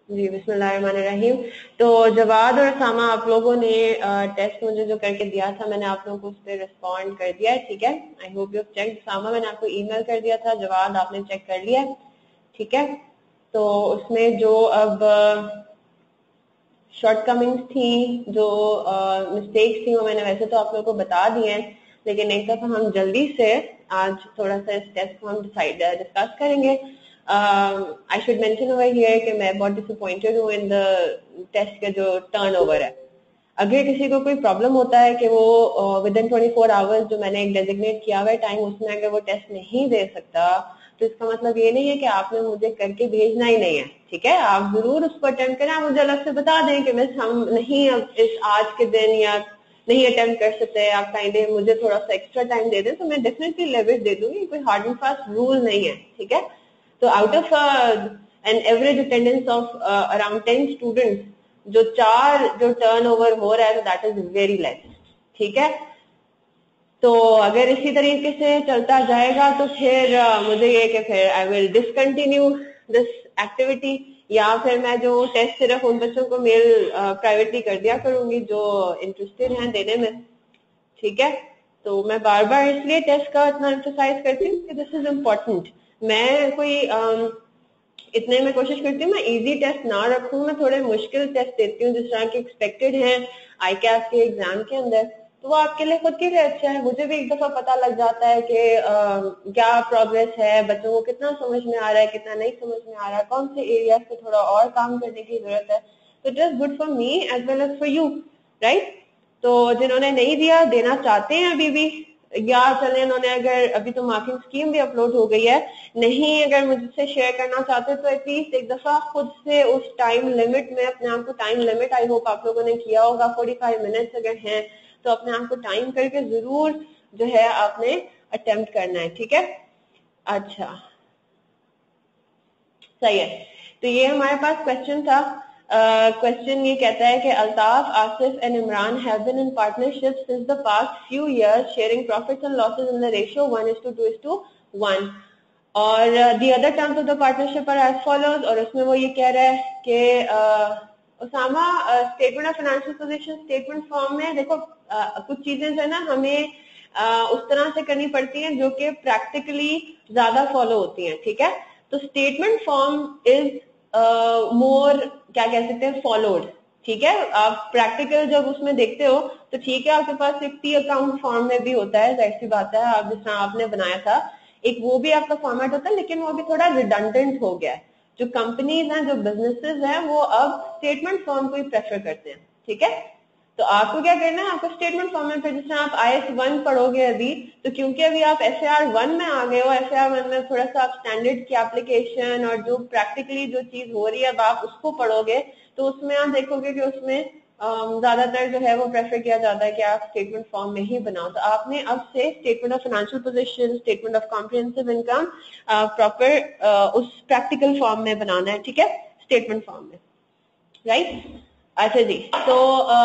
जी बिस्मिल्लाहिर्रहमानिर्रहीम। तो जवाद और सामा, आप लोगों ने टेस्ट मुझे जो करके दिया था, मैंने आप लोगों को उस पर रिस्पॉन्ड कर दिया है, ठीक है। I hope you check. सामा मैंने आपको ईमेल कर दिया था, जवाद आपने चेक कर लिया, ठीक है। तो उसमें जो अब शॉर्टकमिंग्स थी, जो मिस्टेक्स थी, वो मैंने वैसे तो आप लोगों को बता दी हैं, लेकिन एक दफा हम जल्दी से आज थोड़ा सा इस टेस्ट को हम डिस्कस करेंगे। I should mention over here कि मैं बहुत डिसअपॉइंटेड हूँ इन द टेस्ट का जो टर्नओवर है। अगर किसी को कोई प्रॉब्लम होता है कि वो विद इन 24 आवर्स जो मैंने एक डेजिग्नेट किया हुआ है टाइम, उसमें अगर वो टेस्ट नहीं दे सकता, तो इसका मतलब ये नहीं है कि आपने मुझे करके भेजना ही नहीं है, ठीक है। आप जरूर उसको अटेम्प्ट करें। आप मुझे अलग से बता दें कि मिस हम नहीं अब इस आज के दिन या नहीं अटेम्प्ट कर सकते, आप काइंडली मुझे थोड़ा सा एक्स्ट्रा टाइम दे दें, तो मैं डेफिनेटली लेवरेज दे दूंगी। कोई हार्ड एंड फास्ट रूल नहीं है, ठीक है। तो out of an average attendance of around 10 students, जो 4 जो टर्नओवर हो रहा है, दैट इज वेरी लेस, ठीक है। तो अगर इसी तरीके से चलता जाएगा तो फिर मुझे ये कि फिर I will discontinue this activity, या फिर मैं जो टेस्ट सिर्फ उन बच्चों को मेल प्राइवेटली कर दिया करूंगी जो इंटरेस्टेड हैं देने में, ठीक है। तो मैं बार बार इसलिए टेस्ट का इतना एम्फसाइज करती हूँ कि दिस इज इम्पोर्टेंट। मैं कोई इतने में कोशिश करती हूँ मैं इजी टेस्ट ना रखूं, मैं थोड़े मुश्किल टेस्ट देती हूँ जिस तरह के एक्सपेक्टेड हैं आई कैप के एग्जाम के अंदर। तो वो आपके लिए खुद के लिए अच्छा है, मुझे भी एक दफा पता लग जाता है कि क्या प्रोग्रेस है, बच्चों को कितना समझ में आ रहा है, कितना नहीं समझ में आ रहा है, कौन से एरिया पे थोड़ा और काम करने की जरूरत है। तो it is good for me as well as for you, right. तो जिन्होंने नहीं दिया, देना चाहते हैं अभी भी, या चले इन्होंने अगर अभी तो मार्किंग स्कीम भी अपलोड हो गई है, नहीं अगर मुझसे शेयर करना चाहते तो एटलीस्ट एक दफा खुद से उस टाइम लिमिट में अपने आप को टाइम लिमिट, आई होप आप लोगों ने किया होगा, 45 मिनट्स अगर हैं तो अपने आप को टाइम करके जरूर जो है आपने अटेम्प्ट करना है, ठीक है। अच्छा, सही है। तो ये हमारे पास क्वेश्चन था। क्वेश्चन ये कहता है कि Altaf, Asif and Imran have been in partnership since the past few years, sharing profits and losses in the ratio 1:2:1, और the other terms of the partnership are as follows. और उसमें वो ये कह रहा है कि Usama, statement of financial position statement form में देखो, कुछ चीजें जो है ना हमें उस तरह से करनी पड़ती हैं जो कि प्रैक्टिकली ज्यादा फॉलो होती हैं, ठीक है। तो स्टेटमेंट फॉर्म इज मोर, क्या कह सकते हैं, फॉलोड, ठीक है। आप प्रैक्टिकल जब उसमें देखते हो तो ठीक है, आपके पास एक टी अकाउंट फॉर्म में भी होता है, जाहिर सी बात है, आप जिस तरह आपने बनाया था एक वो भी आपका फॉर्मेट होता है, लेकिन वो भी थोड़ा रिडंडेंट हो गया है। जो कंपनीज हैं, जो बिजनेसेस हैं, वो अब स्टेटमेंट फॉर्म को ही प्रेफर करते हैं, ठीक है। तो आपको क्या करना है, आपको स्टेटमेंट फॉर्म में, फिर जिस तरह आप IS1 पढ़ोगे अभी, तो क्योंकि अभी आप SAR1 में आ गए हो, SAR1 में थोड़ा सा आप स्टैंडर्ड की एप्लीकेशन और जो प्रैक्टिकली जो चीज हो रही है अब आप उसको पढ़ोगे, तो उसमें आप देखोगे कि उसमें ज्यादातर जो है वो प्रेफर किया जाता है कि आप स्टेटमेंट फॉर्म में ही बनाओ। तो आपने अब से statement of financial position, statement of comprehensive income proper उस प्रैक्टिकल फॉर्म में बनाना है, ठीक है, स्टेटमेंट फॉर्म में, राइट। अच्छा जी, तो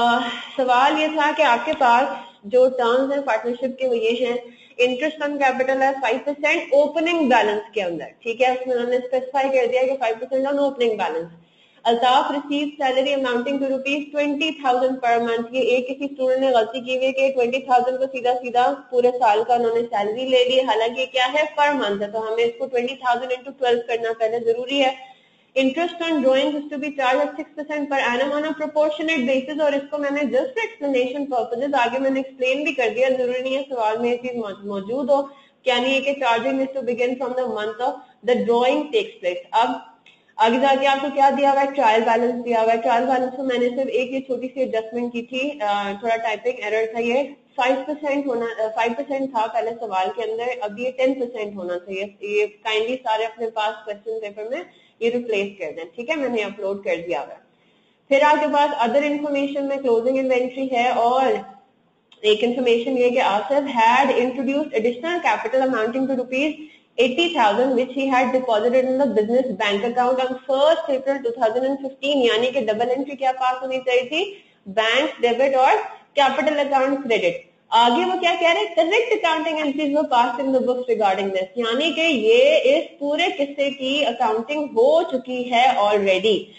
सवाल ये था कि आपके पास जो टर्म्स हैं पार्टनरशिप के वो ये हैं, इंटरेस्ट ऑन कैपिटल है 5% ओपनिंग बैलेंस के अंदर, ठीक है। उसमें उन्होंने स्पेसिफाई कर दिया कि 5% on opening balance. Altaf receive salary amounting to ₹20,000 per month. ये एक किसी स्टूडेंट ने गलती की हुई है कि 20,000 को सीधा सीधा पूरे साल का उन्होंने सैलरी ले ली, हालांकि क्या है, पर मंथ है, तो हमें इसको 20,000 into 12 करना पहले जरूरी है। Interest on drawing is to be charge at 6% per annum on a proportionate basis, और इसको मैंने जस्ट एक्सप्लेनेशन पर्पसेस आगे मैंने एक्सप्लेन भी कर दिया, जरूरी नहीं है सवाल में ये चीज मौजूद हो, क्या नहीं है कि charging is to begin from the month of the drawing takes place. अब आगे जाके आपको क्या दिया हुआ है, ट्रायल बैलेंस दिया हुआ है। ट्रायल बैलेंस में मैंने सिर्फ एक ये छोटी सी एडजस्टमेंट की थी, थोड़ा टाइपिंग एरर था, ये 5% होना, 5% था पहले सवाल के अंदर, अब ये 10% होना चाहिए। ये काइंडली सारे अपने पास क्वेश्चन पेपर में ये रिप्लेस कर दें, ठीक है, मैंने अपलोड कर दिया हुआ है। फिर आपके पास अदर इंफॉर्मेशन में क्लोजिंग इन्वेंट्री है, और एक इंफॉर्मेशन ये कि Asif had introduced additional capital amounting to ₹80,000 which he had deposited in the business bank account on 1st April 2015, यानी कि डबल एंट्री क्या पास होनी चाहिए थी, बैंक डेबिट और कैपिटल अकाउंट क्रेडिट। आगे वो क्या कह रहे हैं, correct accounting entries were passed in the books regarding this, यानी कि ये इस पूरे किस्से की अकाउंटिंग हो चुकी है already.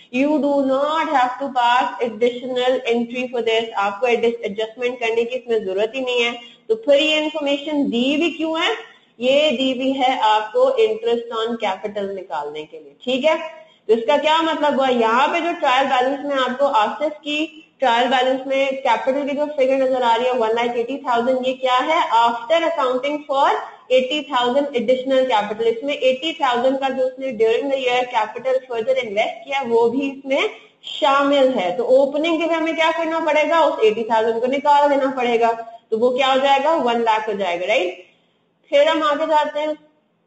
You do not have to pass additional entry for this. आपको एडजस्टमेंट करने की इसमें जरूरत ही नहीं है. तो फिर ये इंफॉर्मेशन दी भी क्यों है? ये दी भी है आपको इंटरेस्ट ऑन कैपिटल निकालने के लिए. ठीक है, तो इसका क्या मतलब हुआ? यहाँ पे जो ट्रायल बैलेंस में आपको आसिफ की ट्रायल बैलेंस में कैपिटल की जो फिगर नजर आ रही है 1,80,000, ये क्या है? After accounting for 80,000 additional capital. इसमें 80,000 का जो उसने during the year capital further invest किया वो भी इसमें शामिल है. तो ओपनिंग के लिए हमें क्या करना पड़ेगा? उस 80,000 को निकाल देना पड़ेगा. तो वो क्या हो जाएगा? 1 लाख हो जाएगा. राइट, फिर हम आगे जाते हैं.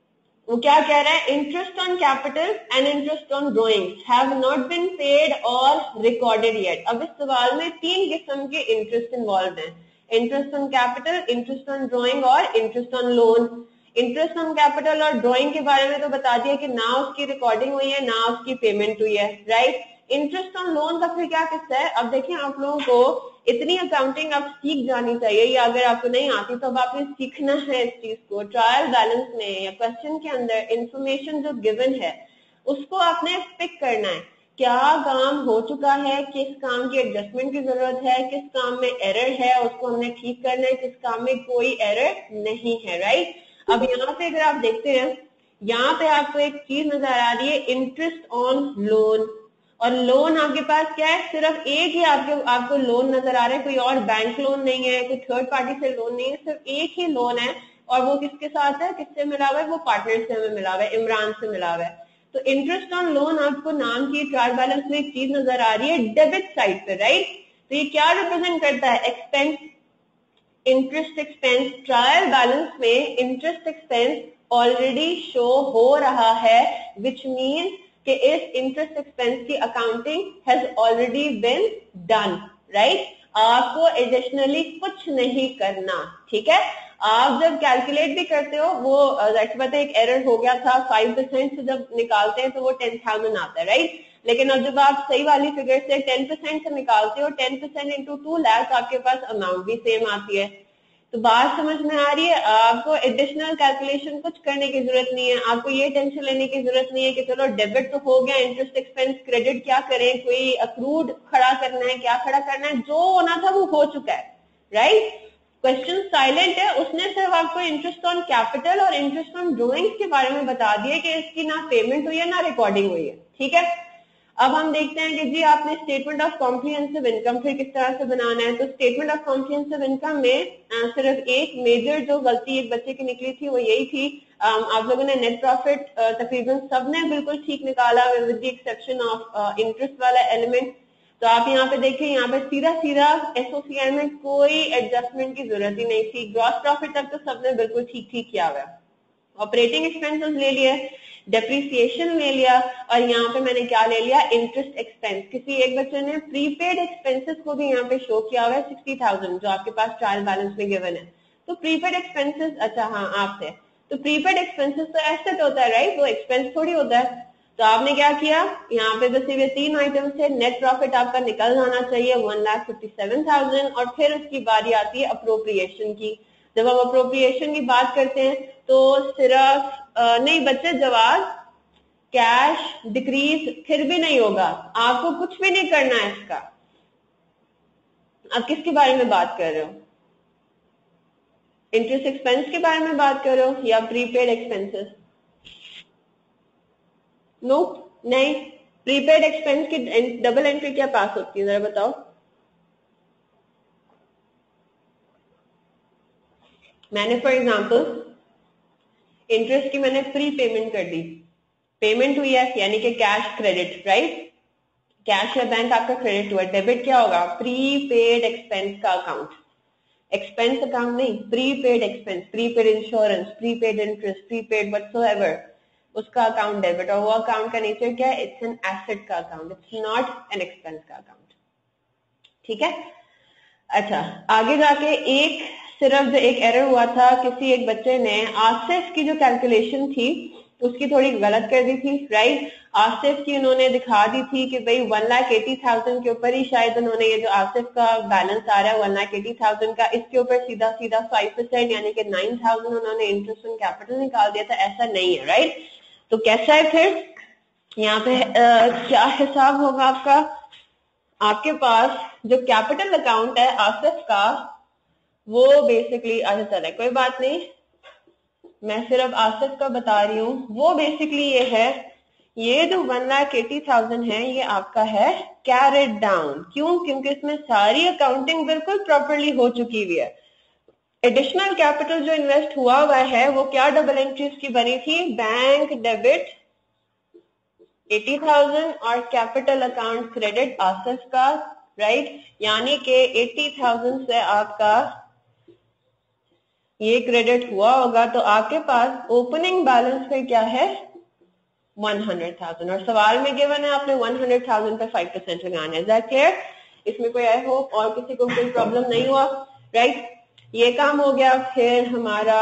वो क्या कह रहा है? Interest on capital and interest on drawings have not been paid और रिकॉर्डेड येट. अब इस सवाल में 3 किस्म के इंटरेस्ट इन्वॉल्व हैं. Interest on capital, interest on drawing और interest on loan. Interest on capital और ड्रॉइंग के बारे में तो बता दिया कि ना उसकी रिकॉर्डिंग हुई है ना उसकी पेमेंट हुई है. राइट, इंटरेस्ट ऑन लोन का फिर क्या किस्सा है? अब देखिए, आप लोगों को इतनी अकाउंटिंग आप सीख जानी चाहिए, या अगर आपको नहीं आती तो अब आपने सीखना है इस चीज को. ट्रायल बैलेंस में या क्वेश्चन के अंदर इंफॉर्मेशन जो गिवन है उसको आपने पिक करना है. क्या काम हो चुका है, किस काम की एडजस्टमेंट की जरूरत है, किस काम में एरर है उसको हमने ठीक करना है, किस काम में कोई एरर नहीं है. राइट, अब यहाँ पे अगर आप देखते हैं, यहाँ पे आपको एक चीज नजर आ रही है, इंटरेस्ट ऑन लोन. और लोन आपके पास क्या है? सिर्फ एक ही आपको लोन नजर आ रहा है, कोई और बैंक लोन नहीं है, कोई थर्ड पार्टी से लोन नहीं है, सिर्फ एक ही लोन है. और वो किसके साथ है? किससे मिला हुआ है? वो पार्टनर से हमें मिला हुआ है, इमरान से मिला हुआ है. तो इंटरेस्ट ऑन लोन आपको नाम की ट्रायल बैलेंस में एक चीज नजर आ रही है डेबिट साइड पे. राइट, तो ये क्या रिप्रेजेंट करता है? Expense, interest expense. Trial balance में इंटरेस्ट एक्सपेंस ऑलरेडी शो हो रहा है, विच मीन्स कि इस इंटरेस्ट एक्सपेंस की accounting has already been done. Right, आपको एडिशनली कुछ नहीं करना. ठीक है, आप जब कैलकुलेट भी करते हो वो पता है एक एरर हो गया था, 5% से जब निकालते हैं तो वो 10,000 आता है. राइट, लेकिन अब जब आप सही वाली फिगर से 10% से निकालते हो, 10% इंटू 2 लाख, आपके पास अमाउंट भी सेम आती है. तो बात समझ में आ रही है? आपको एडिशनल कैलकुलेशन कुछ करने की जरूरत नहीं है. आपको ये टेंशन लेने की जरूरत नहीं है कि चलो डेबिट तो हो गया, इंटरेस्ट एक्सपेंस क्रेडिट क्या करें, कोई अक्रूड खड़ा करना है, क्या खड़ा करना है? जो होना था वो हो चुका है. राइट, क्वेश्चन साइलेंट है, उसने सिर्फ आपको इंटरेस्ट ऑन कैपिटल और इंटरेस्ट ऑन ड्रॉइंग्स के बारे में बता दिया कि इसकी ना पेमेंट हुई है ना रिकॉर्डिंग हुई है. ठीक है, अब हम देखते हैं कि जी आपने स्टेटमेंट ऑफ कॉम्प्रिहेंसिव इनकम फिर किस तरह से बनाना है. तो स्टेटमेंट ऑफ कॉम्प्रिहेंसिव इनकम में सिर्फ एक मेजर जो गलती एक बच्चे की निकली थी वो यही थी, आप लोगों ने नेट प्रॉफिट तकरीबन सबने बिल्कुल ठीक निकाला with the exception of interest वाला एलिमेंट. तो आप यहाँ पे देखिए, यहाँ पे सीधा सीधा एसओसीआई में कोई एडजस्टमेंट की जरूरत ही नहीं थी. ग्रॉस प्रॉफिट तक तो सबने बिल्कुल ठीक ठीक किया हुआ. ऑपरेटिंग एक्सपेंसेस ले लिया, डेप्रिसिएशन ले लिया, और यहाँ पे मैंने क्या ले लिया? Interest expense. किसी एक बच्चे ने प्रीपेड एक्सपेंसेस को भी यहाँ पे शो किया हुआ है 60,000 जो आपके पास ट्रायल बैलेंस में गिवन है. तो प्रीपेड एक्सपेंसेस, अच्छा हाँ आपसे, तो प्रीपेड एक्सपेंसेस तो एसेट होता है. राइट, वो एक्सपेंस थोड़ी होता है. तो आपने क्या किया? यहाँ पे बस ये 3 आइटम से नेट प्रॉफिट आपका निकल जाना चाहिए 1,57,000. और फिर उसकी बारी आती है अप्रोप्रिएशन की. जब हम अप्रोप्रिएशन की बात करते हैं तो सिर्फ नहीं बच्चे, जवाब कैश डिक्रीज फिर भी नहीं होगा, आपको कुछ भी नहीं करना है इसका. आप किसके बारे में बात कर रहे हो? इंटरेस्ट एक्सपेंस के बारे में बात कर रहे हो या प्रीपेड एक्सपेंसेस? नो, नहीं. प्रीपेड एक्सपेंस की डबल एंट्री क्या पास होती है, जरा बताओ. मैंने फॉर एग्जांपल इंटरेस्ट की मैंने प्री पेमेंट कर दी, पेमेंट हुई है यानी कि कैश क्रेडिट. राइट, कैश या बैंक आपका क्रेडिट हुआ. डेबिट क्या होगा? प्रीपेड एक्सपेंस का अकाउंट. एक्सपेंस अकाउंट नहीं, prepaid expense, prepaid insurance, prepaid interest, prepaid whatsoever, उसका अकाउंट डेबिट. और वो अकाउंट का नेचर क्या है? इट्स एन एसेट का account, it's not an expense का अकाउंट. ठीक है, अच्छा आगे जाके एक सिर्फ जो एक एरर हुआ था, किसी एक बच्चे ने आसिफ की जो कैलकुलेशन थी उसकी थोड़ी गलत कर दी थी. राइट, आसिफ की उन्होंने दिखा दी थी कि भाई 1,80,000 के ऊपर ही शायद उन्होंने ये जो आसिफ का बैलेंस आ रहा है 1,80,000 का, इसके ऊपर सीधा सीधा 5% यानी कि 9,000 उन्होंने इंटरेस्ट ऑन कैपिटल निकाल दिया था. ऐसा नहीं है. राइट, तो कैसा है फिर? यहाँ पे क्या हिसाब होगा आपका? आपके पास जो कैपिटल अकाउंट है आसिफ का, वो बेसिकली, अच्छा चले कोई बात नहीं, मैं सिर्फ आसिफ का बता रही हूँ। वो बेसिकली ये है, ये जो 1,80,000 है ये आपका है कैरेड डाउन। क्यों? क्योंकि इसमें सारी अकाउंटिंग बिल्कुल प्रॉपरली हो चुकी हुई है। एडिशनल कैपिटल जो इन्वेस्ट हुआ है वो क्या डबल एंट्रीज की बनी थी? बैंक डेबिट 80,000 और कैपिटल अकाउंट क्रेडिट आसिफ का, राइट। यानी कि 80,000 से आपका ये क्रेडिट हुआ होगा, तो आपके पास ओपनिंग बैलेंस पे क्या है? 100,000। और सवाल में गिवन है आपने 100,000 पे 5% लगाना है। Is that clear? इसमें कोई आई होप और किसी को कोई प्रॉब्लम नहीं हुआ, राइट? ये काम हो गया। फिर हमारा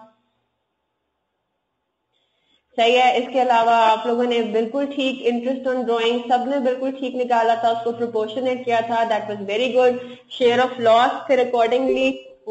सही है। इसके अलावा आप लोगों ने बिल्कुल ठीक इंटरेस्ट ऑन ड्राइंग सबने बिल्कुल ठीक निकाला था, उसको प्रोपोर्शनेट किया था, that was very good. Share of loss फिर अकॉर्डिंगली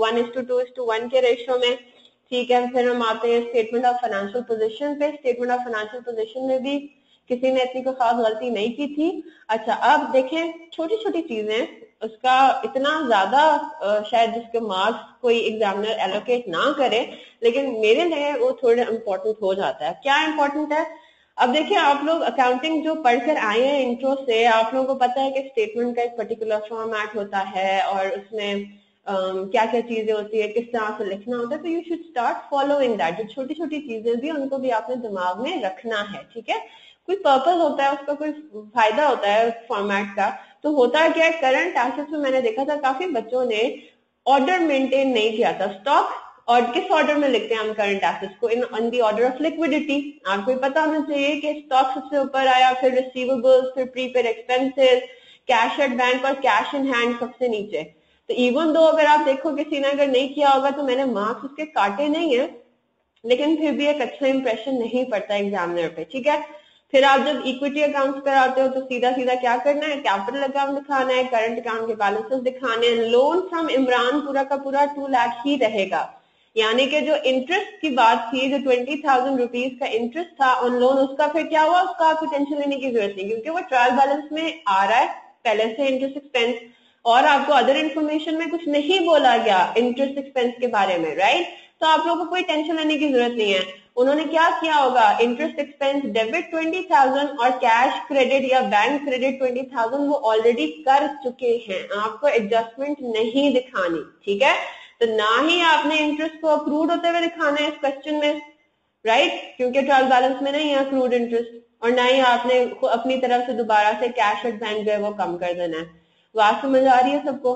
1:2:1 के रेशियो में, ठीक है। फिर हम आते हैं स्टेटमेंट ऑफ फाइनेंशियल पोजीशन पे। स्टेटमेंट ऑफ फाइनेंशियल पोजीशन में भी किसी ने इतनी कोई खास गलती नहीं की थी। अच्छा, अब देखें छोटी छोटी चीजें, उसका इतना ज्यादा शायद जिसके मार्क्स कोई एग्जामिनर एलोकेट ना करे, लेकिन मेरे लिए वो थोड़ा इम्पोर्टेंट हो जाता है। क्या इम्पोर्टेंट है? अब देखिए, आप लोग अकाउंटिंग जो पढ़कर आए हैं इंट्रो से, आप लोगों को पता है कि स्टेटमेंट का एक पर्टिकुलर फॉर्मेट होता है और उसमें क्या क्या चीजें होती है, किस तरह से लिखना होता है। तो you should start following that. जो छोटी छोटी चीजें भी उनको भी आपने दिमाग में रखना है, ठीक है। कोई पर्पस होता है उसका, कोई फायदा होता है उस फॉर्मेट का। तो होता क्या है, करंट एसेट्स में मैंने देखा था काफी बच्चों ने ऑर्डर मेंटेन नहीं किया था। स्टॉक और किस ऑर्डर में लिखते हैं हम करंट एसेट्स को? In the order of liquidity. आपको पता होना चाहिए कि स्टॉक सबसे ऊपर आया, फिर रिसीवेबल्स, फिर prepaid expenses, cash at bank और कैश इन हैंड सबसे नीचे। तो इवन दो अगर आप देखो किसी ने अगर नहीं किया होगा तो मैंने मार्क्स उसके काटे नहीं है, लेकिन फिर भी एक अच्छा इंप्रेशन नहीं पड़ता एग्जामिनर पे, ठीक है। फिर आप जब इक्विटी अकाउंट्स कराते हो तो सीधा सीधा क्या करना है? कैपिटल अकाउंट दिखाना है, करंट अकाउंट के बैलेंसेस दिखाने हैं। लोन फ्रॉम इमरान पूरा का पूरा 2 लाख ही रहेगा। यानी कि जो इंटरेस्ट की बात थी, जो 20,000 रुपीज का इंटरेस्ट था ऑन लोन, उसका फिर क्या हुआ? उसका आपको टेंशन लेने की जरूरत नहीं, क्योंकि वो ट्रायल बैलेंस में आ रहा है पहले से इंटरेस्ट एक्सपेंस, और आपको अदर इन्फॉर्मेशन में कुछ नहीं बोला गया इंटरेस्ट एक्सपेंस के बारे में, राइट। तो आप लोगों को कोई टेंशन लेने की जरूरत नहीं है। उन्होंने क्या किया होगा? इंटरेस्ट एक्सपेंस डेबिट 20,000 और कैश क्रेडिट या बैंक क्रेडिट 20,000 वो ऑलरेडी कर चुके हैं, आपको एडजस्टमेंट नहीं दिखानी, ठीक है। तो ना ही आपने इंटरेस्ट को अक्रूड होते हुए दिखाना है इस क्वेश्चन में, राइट, क्योंकि ट्रायल बैलेंस में नहीं है अक्रूड इंटरेस्ट, और ना ही आपने अपनी तरफ से दोबारा से कैश एट बैंक जो है वो कम कर देना है। बात समझ आ रही है सबको?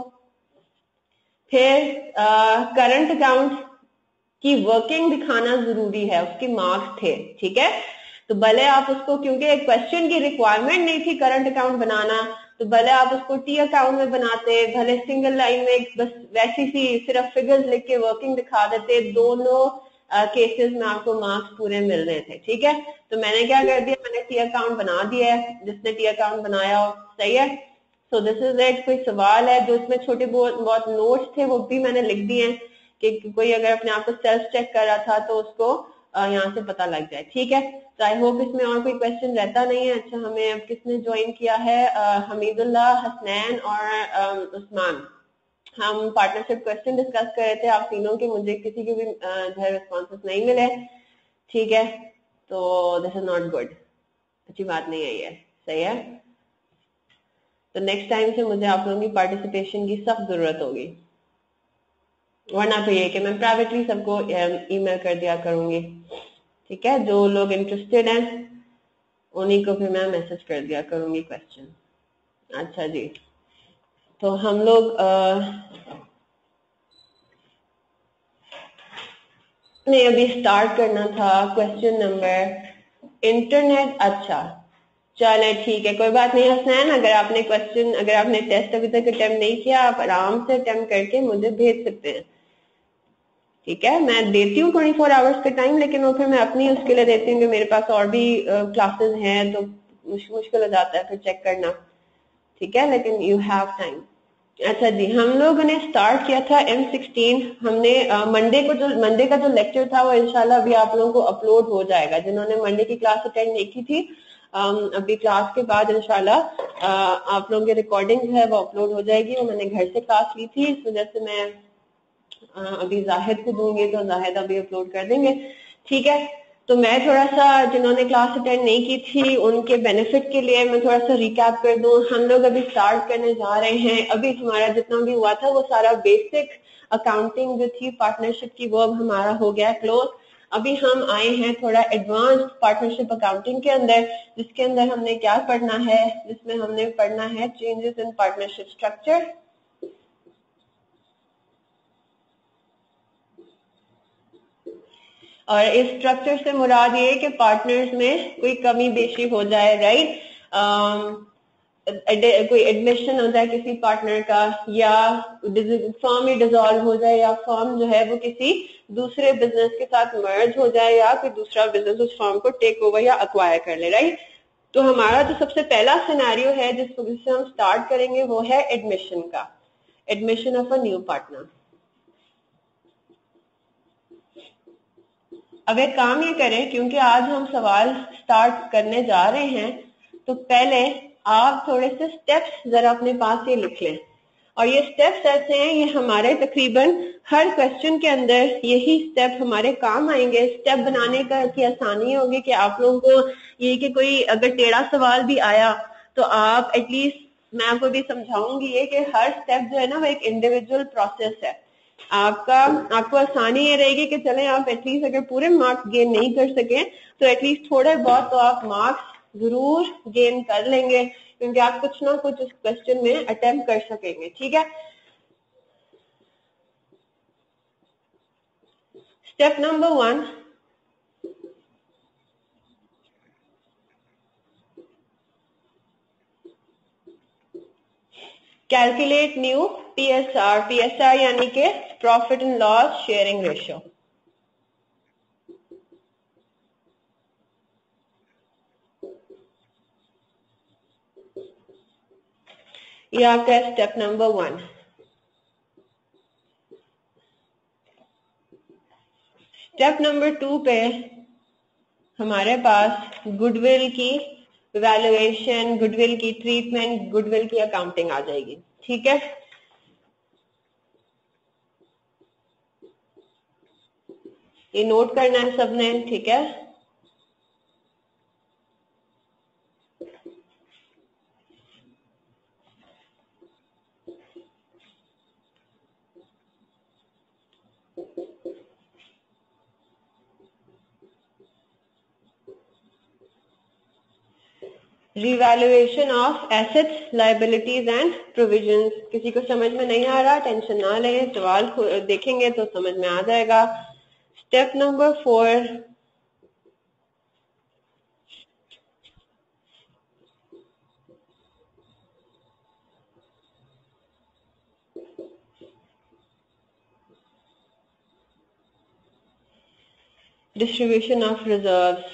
फिर करंट अकाउंट की वर्किंग दिखाना जरूरी है, उसकी मार्क्स थे, ठीक है। तो भले आप उसको, क्योंकि एक क्वेश्चन की रिक्वायरमेंट नहीं थी करंट अकाउंट बनाना, तो भले आप उसको टी अकाउंट में बनाते, भले सिंगल लाइन में बस वैसी सी सिर्फ फिगर्स लिख के वर्किंग दिखा देते, दोनों केसेस में आपको मार्क्स पूरे मिल रहे थे, ठीक है। तो मैंने क्या कर दिया, मैंने टी अकाउंट बना दिया है, जिसने टी अकाउंट बनाया हो, सही है। So this is it. कोई सवाल है? जो इसमें छोटे बहुत नोट्स थे वो भी मैंने लिख दिए हैं कि कोई अगर अपने आप को सेल्फ चेक कर रहा था तो उसको यहाँ से पता लग जाए, ठीक है। तो आई होप इसमें और कोई क्वेश्चन रहता नहीं है। अच्छा, हमें अब किसने ज्वाइन किया है? हमीदुल्लाह, हसनैन और उस्मान। हम पार्टनरशिप क्वेश्चन डिस्कस कर रहे थे आप तीनों के, मुझे किसी के भी जो रिस्पॉन्सेस नहीं मिले, ठीक है। तो दिस इज नॉट गुड, अच्छी बात नहीं है ये, सही है। तो नेक्स्ट टाइम से मुझे आप लोगों की पार्टिसिपेशन की सख्त जरूरत होगी, वरना तो ये कि मैं प्राइवेटली सबको ईमेल कर दिया करूंगी, ठीक है। जो लोग इंटरेस्टेड हैं उन्हीं को फिर मैं मैसेज कर दिया करूंगी क्वेश्चन। अच्छा जी, तो हम लोग ने अभी स्टार्ट करना था क्वेश्चन नंबर इंटरनेट। अच्छा चले ठीक है, कोई बात नहीं हसनैन, अगर आपने क्वेश्चन, अगर आपने टेस्ट अभी तक अटेम्प्ट नहीं किया, आप आराम से अटेम्प्ट करके मुझे भेज सकते हैं, ठीक है। मैं देती हूँ 24 आवर्स का टाइम, लेकिन वो फिर मैं अपनी उसके लिए देती हूँ कि मेरे पास और भी क्लासेस हैं, तो मुश्किल हो जाता है फिर चेक करना, ठीक है। लेकिन यू हैव टाइम। अच्छा जी, हम लोगों ने स्टार्ट किया था M16। हमने मंडे का जो लेक्चर था वो इंशाल्लाह अभी आप लोगों को अपलोड हो जाएगा। जिन्होंने मंडे की क्लास अटेंड नहीं की थी, अभी क्लास के बाद इंशाल्लाह आप लोगों की रिकॉर्डिंग है वो अपलोड हो जाएगी। वो मैंने घर से क्लास ली थी, इस वजह से मैं अभी जाहिद को दूंगी तो जाहिद अभी अपलोड कर देंगे, ठीक है। तो मैं थोड़ा सा जिन्होंने क्लास अटेंड नहीं की थी उनके बेनिफिट के लिए मैं थोड़ा सा रिकैप कर दूं। हम लोग अभी स्टार्ट करने जा रहे हैं। अभी हमारा जितना भी हुआ था वो सारा बेसिक अकाउंटिंग जो थी पार्टनरशिप की वो अब हमारा हो गया क्लोज। अभी हम आए हैं थोड़ा एडवांस पार्टनरशिप अकाउंटिंग के अंदर, जिसके अंदर हमने क्या पढ़ना है, जिसमें हमने पढ़ना है चेंजेस इन पार्टनरशिप स्ट्रक्चर। और इस स्ट्रक्चर से मुराद ये कि पार्टनर्स में कोई कमी बेशी हो जाए, राइट। कोई एडमिशन हो जाए किसी पार्टनर का, या फर्म ही डिसॉल्व हो जाए, या फर्म जो है वो किसी दूसरे बिजनेस के साथ मर्ज हो जाए, या कोई दूसरा बिजनेस उस फर्म को टेक ओवर या अक्वायर कर ले, राइट। तो हमारा जो सबसे पहला सिनेरियो है जिससे हम स्टार्ट करेंगे वो है एडमिशन का, admission of a new partner. अब एक काम ये करें, क्योंकि आज हम सवाल स्टार्ट करने जा रहे हैं, तो पहले आप थोड़े से स्टेप्स जरा अपने पास ये लिख लें। और ये स्टेप्स ऐसे हैं, ये हमारे तकरीबन हर क्वेश्चन के अंदर यही स्टेप हमारे काम आएंगे। स्टेप बनाने का की आसानी होगी कि आप लोगों को ये कि कोई अगर टेढ़ा सवाल भी आया तो आप एटलीस्ट, मैं आपको भी समझाऊंगी ये कि हर स्टेप जो है ना वो एक इंडिविजुअल प्रोसेस है। आपको आसानी ये रहेगी कि चलें आप एटलीस्ट अगर पूरे मार्क्स गेन नहीं कर सके तो एटलीस्ट थोड़े बहुत तो आप मार्क्स जरूर गेन कर लेंगे, क्योंकि आप कुछ ना कुछ उस क्वेश्चन में अटेम्प्ट कर सकेंगे, ठीक है। Step number 1, calculate new PSR. PSR यानी कि profit and loss sharing ratio. ये आपका स्टेप नंबर 1। स्टेप नंबर 2 पे हमारे पास गुडविल की वैल्यूएशन, गुडविल की ट्रीटमेंट, गुडविल की अकाउंटिंग आ जाएगी, ठीक है। ये नोट करना है सबने, ठीक है। Revaluation of assets, liabilities and provisions. किसी को समझ में नहीं आ रहा टेंशन ना लें, सवाल देखेंगे तो समझ में आ जाएगा। Step number 4, distribution of reserves.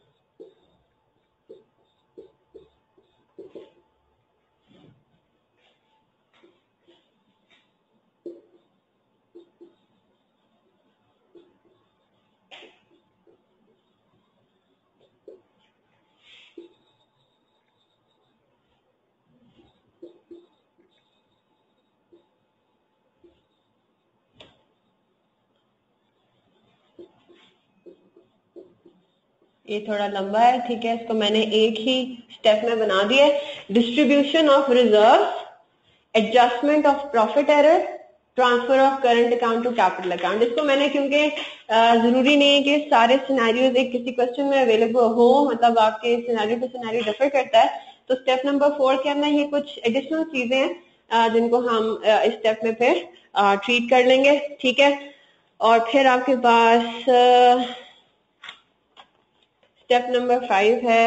ये थोड़ा लंबा है, ठीक है, इसको मैंने एक ही स्टेप में बना दिया है। Distribution of reserve, adjustment of profit error, transfer of current account to capital account. इसको मैंने, क्योंकि जरूरी नहीं है कि सारे सिनेरियोज एक किसी क्वेश्चन में अवेलेबल हो, मतलब आपके सिनेरियो टू सिनेरियो डिफर करता है। तो स्टेप नंबर 4 के अंदर ये कुछ एडिशनल चीजें हैं जिनको हम इस स्टेप में फिर ट्रीट कर लेंगे, ठीक है। और फिर आपके पास स्टेप नंबर 5 है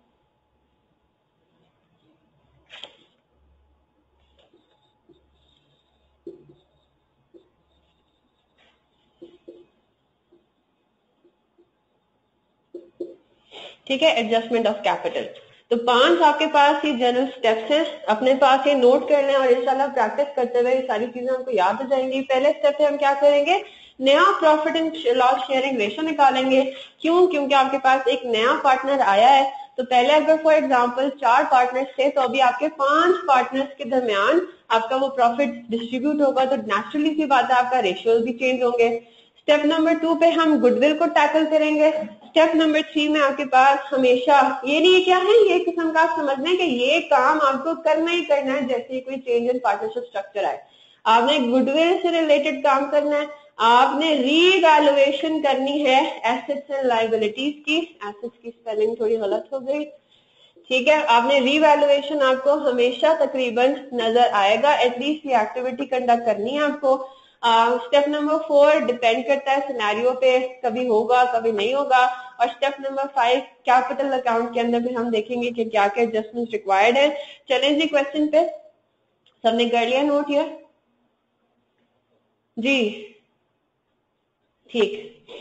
ठीक है, एडजस्टमेंट ऑफ कैपिटल। तो 5 आपके पास ये जनरल स्टेप्स हैं, अपने पास ये नोट कर लें और इंशाल्लाह प्रैक्टिस करते हुए ये सारी चीजें हमको याद हो जाएंगी। पहले स्टेप पे हम क्या करेंगे, नया profit and loss sharing ratio निकालेंगे। क्यों? क्योंकि आपके पास एक नया पार्टनर आया है, तो पहले अगर फॉर एग्जांपल 4 पार्टनर्स थे तो अभी आपके 5 पार्टनर्स के दरमियान आपका वो प्रॉफिट डिस्ट्रीब्यूट होगा, तो नेचुरली सी बात है आपका रेशियोज भी चेंज होंगे। स्टेप नंबर 2 पे हम गुडविल को टैकल करेंगे। स्टेप नंबर 3 में आपके पास हमेशा ये नहीं क्या है, ये किस्म का आप समझ लें कि ये काम आपको करना ही करना है जैसे कोई चेंज इन पार्टनरशिप स्ट्रक्चर आए। आपने गुडविल से रिलेटेड काम करना है, आपने रीवैल्यूएशन करनी है एसेट्स एंड लायबिलिटीज की। एसेट्स की स्पेलिंग थोड़ी गलत हो गई, ठीक है। आपने रीवैल्यूएशन आपको हमेशा तकरीबन नजर आएगा, एटलीस्ट ये एक्टिविटी कंडक्ट करनी है आपको। स्टेप नंबर 4 डिपेंड करता है सिनेरियो पे, कभी होगा कभी नहीं होगा। और स्टेप नंबर 5 कैपिटल अकाउंट के अंदर भी हम देखेंगे कि क्या क्या एडजस्टमेंट रिक्वायर्ड है। चलें जी क्वेश्चन पे, सबने कर लिया नोट ये जी, ठीक।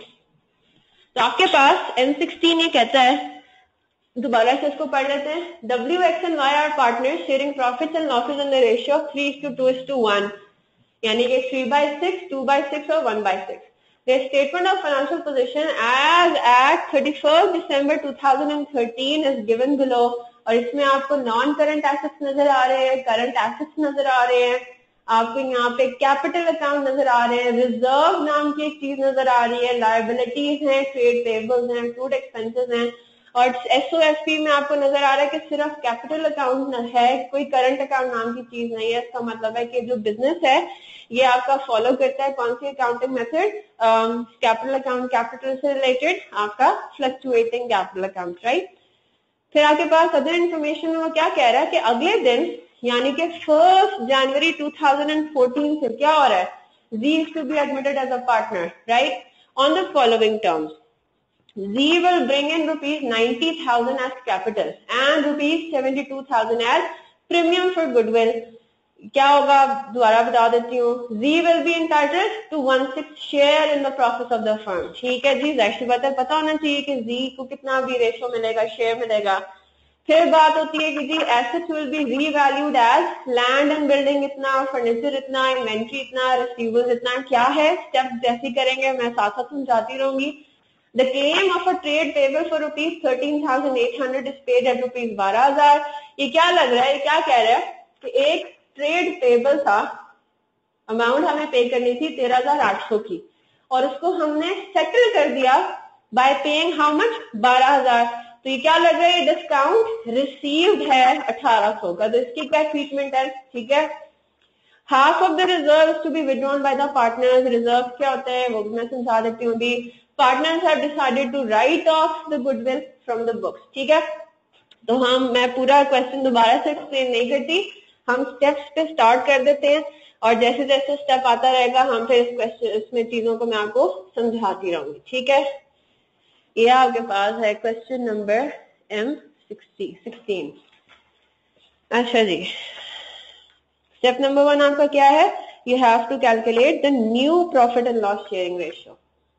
तो आपके पास N16 ये कहता है, दोबारा से इसको पढ़ लेते हैं। W, X and Y are partners sharing profits and losses in the ratio of 3:2:1, यानी कि 3/6, 2/6 और 1/6। The statement of financial position as at 31st December 2013 is given below। और इसमें आपको नॉन करंट एसेट्स नजर आ रहे हैं, करंट एसेट्स नजर आ रहे हैं, आपको यहाँ पे कैपिटल अकाउंट नजर आ रहे हैं, रिजर्व नाम की एक चीज नजर आ रही है, लायबिलिटीज हैं, ट्रेड पेबल्स हैं, फ्रूट एक्सपेंसेस हैं। और एसओएसपी में आपको नजर आ रहा है कि सिर्फ कैपिटल अकाउंट है, कोई करंट अकाउंट नाम की चीज नहीं है। इसका मतलब है कि जो बिजनेस है ये आपका फॉलो करता है कौन सी accounting method, capital account, capital से रिलेटेड आपका फ्लक्चुएटिंग कैपिटल अकाउंट, राइट। फिर आपके पास अदर इंफॉर्मेशन में वो क्या कह रहा है कि अगले दिन यानी कि 1 जनवरी 2014 से क्या हो रहा है, Z is to be admitted as a partner, right, on the following terms. Z will bring in rupees 90,000 as capital and rupees 72,000 as premium for goodwill. क्या होगा दोबारा बता देती हूँ, Z will be entitled to 1/6 share in the profits of the firm। ठीक है जी, जाहिर सी बात है पता होना चाहिए कि Z को कितना भी रेशो मिलेगा, शेयर मिलेगा। फिर बात होती है कि जी assets will be revalued as land and building इतना, फर्नीचर इतना, इन्वेंट्री इतना, रिसीवेबल्स इतना। क्या है स्टेप जैसे करेंगे, मैं साथ साथ समझाती रहूंगी। The claim of a trade payable for rupees 13,800 is paid at rupees 12,000। ये क्या लग रहा है, ये क्या कह रहा है कि एक ट्रेड पेबल था, अमाउंट हमें पे करनी थी 13,800 की, और उसको हमने सेटल कर दिया बाय पेइंग हाउ मच, 12,000। तो ये क्या लग रहा है, डिस्काउंट रिसीव्ड है 1,800 का, तो इसकी क्या ट्रीटमेंट है, ठीक है। Half of the reserve to be withdrawn by the partners. Reserve क्या होता है वो भी मैं समझा देती हूँ अभी। Partners have decided to write off the goodwill from the books, ठीक है। तो मैं पूरा क्वेश्चन दोबारा से एक्सप्लेन नहीं करती, हम स्टेप्स पे स्टार्ट कर देते हैं और जैसे जैसे स्टेप आता रहेगा हम फिर इस क्वेश्चन इसमें चीजों को मैं आपको समझाती रहूंगी, ठीक है। ये आपके पास है क्वेश्चन नंबर M16। अच्छा जी, स्टेप नंबर 1 आपका क्या है, you have to calculate the new profit and loss sharing ratio.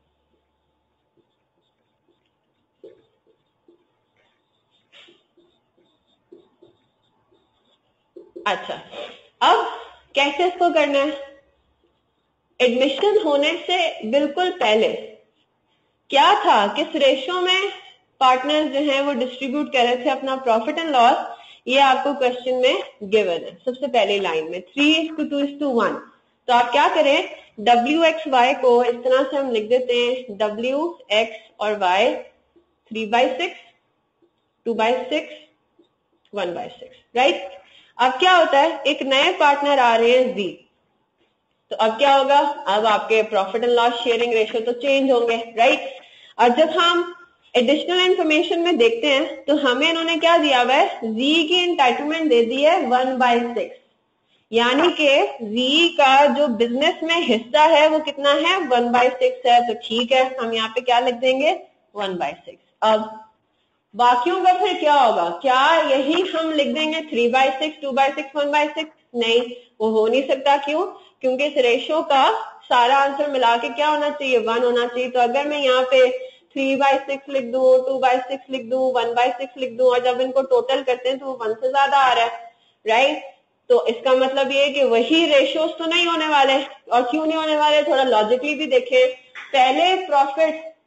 अच्छा, अब कैसे इसको करना है, एडमिशन होने से बिल्कुल पहले क्या था, किस रेशो में पार्टनर्स जो हैं वो डिस्ट्रीब्यूट कर रहे थे अपना प्रॉफिट एंड लॉस, ये आपको क्वेश्चन में गिवन है सबसे पहली लाइन में 3:2:1। तो आप क्या करें, WXY को इस तरह से हम लिख देते हैं, WX और Y 3/6, 2/6, 1/6, राइट। अब क्या होता है, एक नए पार्टनर आ रहे हैं Z, तो अब क्या होगा, अब आपके profit and loss sharing ratio तो चेंज होंगे, राइट। और जब हम एडिशनल इंफॉर्मेशन में देखते हैं तो हमें इन्होंने क्या दिया हुआ है, Z की एंटाइटलमेंट दे दी है 1/6, यानी कि Z का जो बिजनेस में हिस्सा है वो कितना है, 1/6 है। तो ठीक है, हम यहाँ पे क्या लिख देंगे, 1/6। अब बाकियों का फिर क्या होगा, क्या यही हम लिख देंगे 3/6, 2/6, 1/6? नहीं, वो हो नहीं सकता। क्यों, क्योंकि इस रेशो का सारा आंसर मिला के क्या होना चाहिए, 1 होना चाहिए। तो अगर मैं यहाँ पे 3/6 लिख दूं, 2/6 लिख दूं, 1/6 लिख दूं और जब इनको टोटल करते हैं तो वो 1 से ज्यादा आ रहा है, राइट। तो इसका मतलब ये है कि वही रेशियोज तो नहीं होने वाले। और क्यों नहीं होने वाले, थोड़ा लॉजिकली भी देखें। पहले प्रॉफिट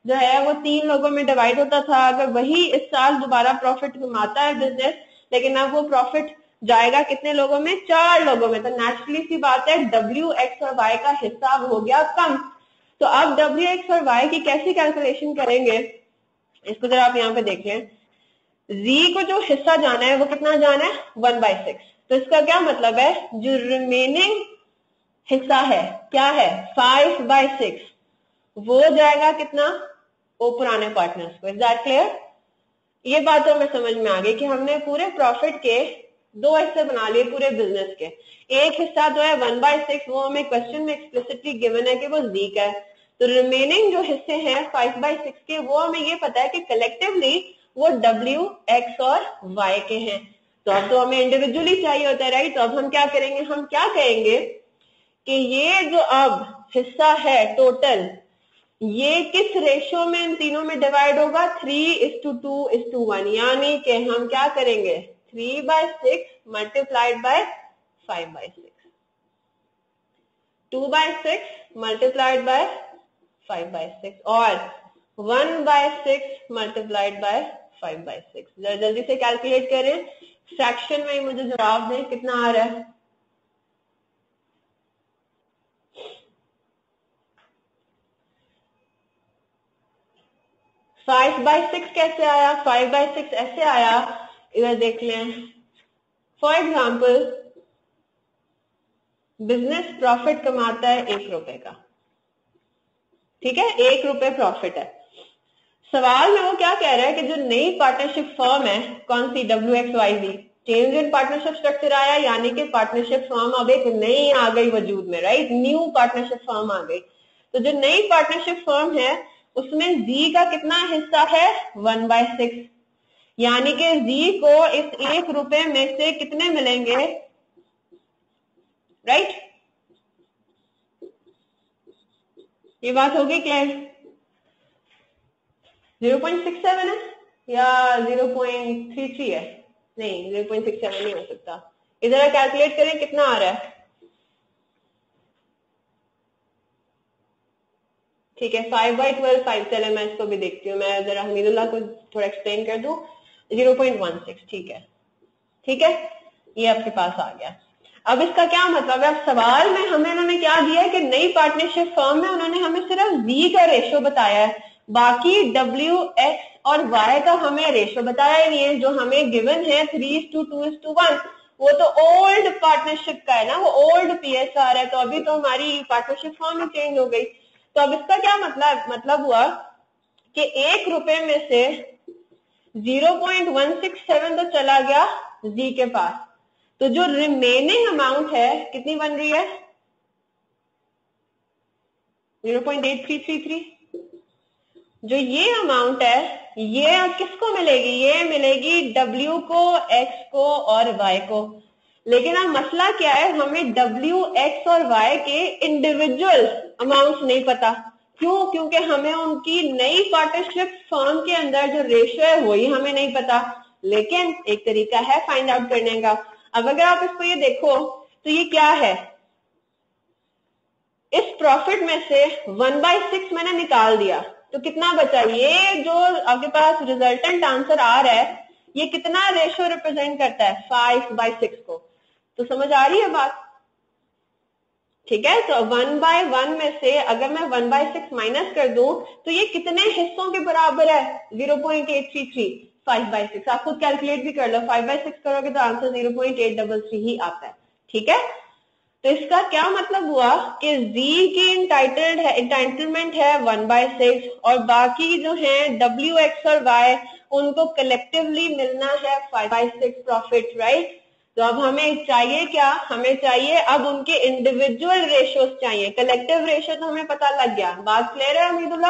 जो है वो 3 लोगों में डिवाइड होता था। अगर वही इस साल दोबारा प्रॉफिट कमाता है बिजनेस, लेकिन अब वो प्रॉफिट जाएगा कितने लोगों में? 4 लोगों में, तो नेचुरली सी बात है W, X और Y का हिस्सा हो गया कम। तो अब W, X और Y की कैसी कैलकुलेशन करेंगे, इसको जरा आप यहाँ पे देख लें। Z को जो हिस्सा जाना है वो कितना जाना है? 1/6। तो इसका क्या मतलब है, जो रिमेनिंग हिस्सा है क्या है? 5/6, वो जाएगा कितना? वो पुराने पार्टनर्स को। Is that clear? ये बात तो हमें समझ में आ गई कि हमने पूरे प्रॉफिट के 2 हिस्से बना लिए पूरे बिजनेस के। एक हिस्सा जो है 1/6, वो हमें क्वेश्चन में एक्सप्लिसिटली गिवन है कि वो Z का है। तो रिमेनिंग जो हिस्से हैं 5/6 के, वो हमें ये पता है कि कलेक्टिवली वो W, X और Y के हैं। तो अब तो हमें इंडिविजुअली चाहिए होता है, राइट? तो अब हम क्या करेंगे, हम क्या कहेंगे कि ये जो अब हिस्सा है टोटल, ये किस रेशो में इन तीनों में डिवाइड होगा? 3:2:1, यानी कि हम क्या करेंगे, 3/6 मल्टीप्लाइड बाय 5/6, 2/6 मल्टीप्लाइड बाय 5/6 और 1/6 मल्टीप्लाइड बाय 5/6। जल्दी से कैलकुलेट करें, फ्रैक्शन में मुझे जवाब दें कितना आ रहा है। 5/6 कैसे आया? 5/6 ऐसे आया, इधर देख लें। फॉर एग्जाम्पल, बिजनेस प्रॉफिट कमाता है 1 रुपए का, ठीक है, 1 रुपए प्रॉफिट है। सवाल में वो क्या कह रहा है कि जो नई पार्टनरशिप फर्म है, कौन सी? WXYZ, change in partnership structure आया, यानी कि पार्टनरशिप फर्म अब एक नई आ गई वजूद में, राइट? न्यू पार्टनरशिप फर्म आ गई। तो जो नई पार्टनरशिप फर्म है उसमें Z का कितना हिस्सा है? 1/6, यानी कि Z को इस 1 रुपए में से कितने मिलेंगे, राइट? ये बात होगी क्लियर? 0.67 है या 0.33 है? नहीं, 0.67 नहीं हो सकता। इधर कैलकुलेट करें कितना आ रहा है। ठीक है, 5/12, 5, चले मैं इसको भी देखती हूँ, मैं जरा हमीदुल्लाह को थोड़ा एक्सप्लेन कर दूं। 0.16, ठीक है, ठीक है, ये आपके पास आ गया। अब इसका क्या मतलब है? अब सवाल में हमें उन्होंने क्या दिया है कि नई पार्टनरशिप फर्म में उन्होंने हमें सिर्फ Z का रेशो बताया है, बाकी W, X और Y का हमें रेशो बताया ही नहीं है। जो हमें गिवन है 3:2:1, वो तो ओल्ड पार्टनरशिप का है ना, वो ओल्ड PSR है। तो अभी तो हमारी पार्टनरशिप फर्म ही चेंज हो गई। तो अब इसका क्या मतलब हुआ कि 1 रुपए में से 0.167 तो चला गया Z के पास। तो जो रिमेनिंग अमाउंट है कितनी बन रही है? 0.8333। जो ये अमाउंट है ये किसको मिलेगी? ये मिलेगी W को, X को और Y को। लेकिन अब मसला क्या है, हमें W, X और Y के इंडिविजुअल अमाउंट्स नहीं पता। क्यों? क्योंकि हमें उनकी नई पार्टनरशिप फर्म के अंदर जो रेशियो है वही हमें नहीं पता। लेकिन एक तरीका है फाइंड आउट करने का। अब अगर आप इसको ये देखो तो ये क्या है, इस प्रॉफिट में से 1/6 मैंने निकाल दिया, तो कितना बचा? ये जो आपके पास रिजल्टेंट आंसर आ रहा है ये कितना रेशियो रिप्रेजेंट करता है? 5/6 को। तो समझ आ रही है बात? ठीक है, तो 1/1 में से अगर मैं 1/6 माइनस कर दूं तो ये कितने हिस्सों के बराबर है? 0.833, 5/6। आप खुद कैलकुलेट भी कर लो, 5/6 करोगे तो आंसर 0.833 ही आता है। ठीक है, तो इसका क्या मतलब हुआ कि Z की इंटाइटलमेंट है 1/6 और बाकी जो है W, X और Y उनको कलेक्टिवली मिलना है 5/6 प्रॉफिट, राइट? तो अब हमें चाहिए क्या? हमें चाहिए अब उनके इंडिविजुअल रेशियोज चाहिए। कलेक्टिव रेशियो तो हमें पता लग गया। बात क्लियर है हमीदुल्लाह?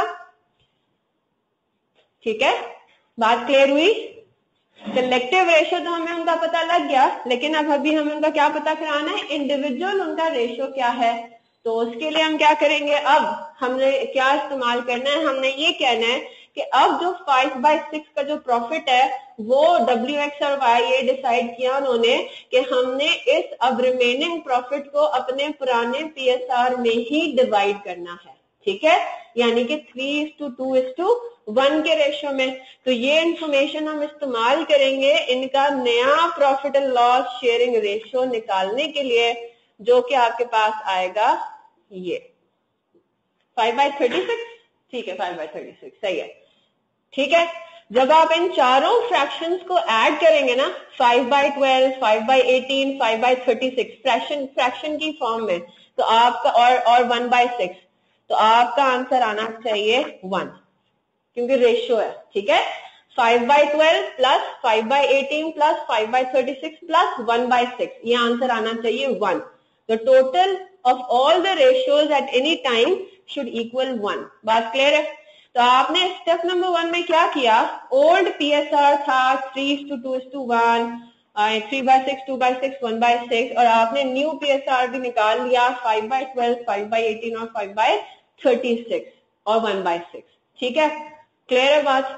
ठीक है, बात क्लियर हुई? कलेक्टिव रेशियो तो हमें उनका पता लग गया, लेकिन अब अभी हमें उनका क्या पता कराना है? इंडिविजुअल उनका रेशियो क्या है। तो उसके लिए हम क्या करेंगे? अब हमने क्या इस्तेमाल करना है? हमने ये कहना है कि अब जो 5/6 का जो प्रॉफिट है वो W, X और Y ये डिसाइड किया उन्होंने कि हमने इस अब रिमेनिंग प्रॉफिट को अपने पुराने PSR में ही डिवाइड करना है। ठीक है, यानी कि 3:2:1 के रेशियो में। तो ये इंफॉर्मेशन हम इस्तेमाल करेंगे इनका नया profit and loss sharing ratio निकालने के लिए, जो कि आपके पास आएगा ये 5/36। ठीक है, 5/36 सही है। ठीक है, जब आप इन चारों फ्रैक्शंस को ऐड करेंगे ना, 5/12, 5/18, 5/36 फ्रैक्शन की फॉर्म में, तो आपका और 1/6, तो आपका आंसर आना चाहिए 1, क्योंकि रेशियो है। ठीक है, 5/12 प्लस 5/18 प्लस 5/36 प्लस 1/6, ये आंसर आना चाहिए 1। The total of all the ratios at any time should equal 1। बात क्लियर है? तो आपने स्टेप नंबर 1 में क्या किया, ओल्ड पीएसआर था 3:2:1, 3/6, 2/6, 1/6, और आपने न्यू पीएसआर भी निकाल लिया 5/12, 5/18 और 5/36 और 1/6। ठीक है, क्लियर है बात?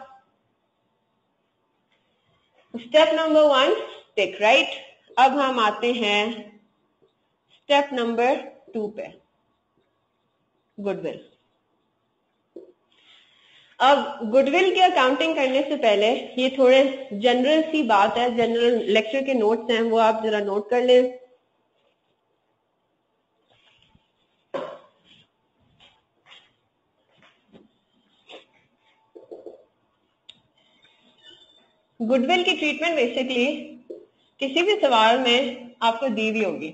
Step number 1 tick, right. अब हम आते हैं स्टेप नंबर 2 पे, गुडविल। अब गुडविल की अकाउंटिंग करने से पहले ये थोड़े जनरल सी बात है, जनरल लेक्चर के नोट्स हैं, वो आप जरा नोट कर लें। गुडविल की ट्रीटमेंट बेसिकली किसी भी सवाल में आपको दी हुई होगी।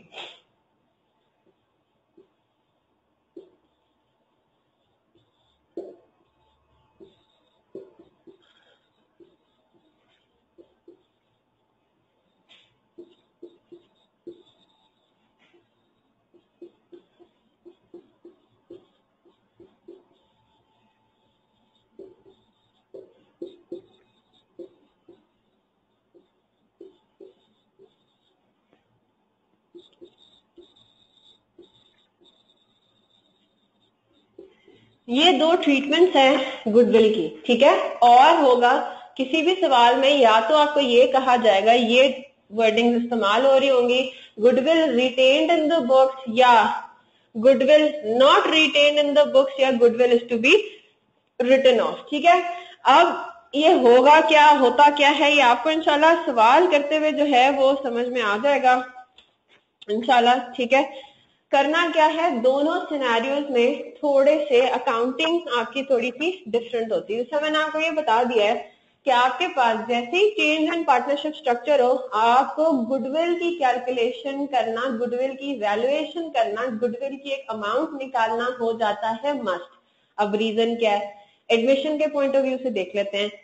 ये 2 ट्रीटमेंट्स हैं गुडविल की, ठीक है। और होगा किसी भी सवाल में, या तो आपको ये कहा जाएगा, ये वर्डिंग इस्तेमाल हो रही होंगी, goodwill retained in the books, या goodwill not retained in the books, या goodwill is to be written off. ठीक है, अब ये होगा क्या, होता क्या है, ये आपको इंशाल्लाह सवाल करते हुए जो है वो समझ में आ जाएगा इंशाल्लाह। ठीक है, करना क्या है, दोनों सिनेरियोज में थोड़े से अकाउंटिंग आपकी थोड़ी सी डिफरेंट होती है। जैसे मैंने आपको ये बता दिया है कि आपके पास जैसे ही चेंज एंड पार्टनरशिप स्ट्रक्चर हो, आपको गुडविल की कैलकुलेशन करना, गुडविल की वैल्यूएशन करना, गुडविल की एक अमाउंट निकालना हो जाता है मस्ट। अब रीजन क्या है, एडमिशन के पॉइंट ऑफ व्यू से देख लेते हैं।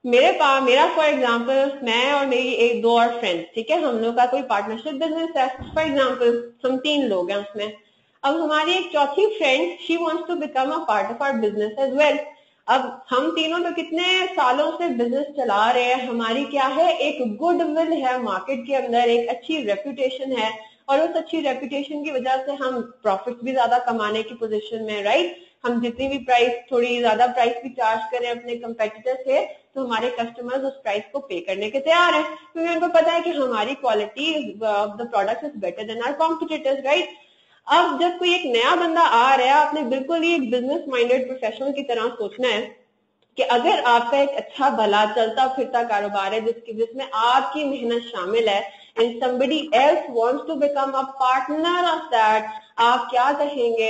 मेरा फॉर एग्जाम्पल, मैं और मेरी एक 2 और फ्रेंड्स, ठीक है, हम लोग का कोई पार्टनरशिप बिजनेस है। फॉर एग्जाम्पल हम 3 लोग हैं उसमें। अब हमारी एक चौथी friend, she wants to become a part of our business as well. अब हम तीनों तो कितने सालों से बिजनेस चला रहे हैं, हमारी क्या है, एक गुडविल है मार्केट के अंदर, एक अच्छी रेपुटेशन है, और उस अच्छी रेपुटेशन की वजह से हम प्रॉफिट भी ज्यादा कमाने की पोजीशन में, राइट। हम जितनी भी प्राइस, थोड़ी ज्यादा प्राइस भी चार्ज करें अपने कंपेटिटर से, तो हमारे कस्टमर्स उस प्राइस को पे करने के तैयार है, क्योंकि उनको पता है कि हमारी quality of the product is better than our competitors, right. अब जब कोई एक नया बंदा आ रहा है, आपने बिल्कुल ही एक बिजनेस माइंडेड प्रोफेशनल की तरह सोचना है कि अगर आपका एक अच्छा भला चलता फिरता कारोबार है जिसमें आपकी मेहनत शामिल है, and somebody else wants to become a partner of that, आप क्या कहेंगे,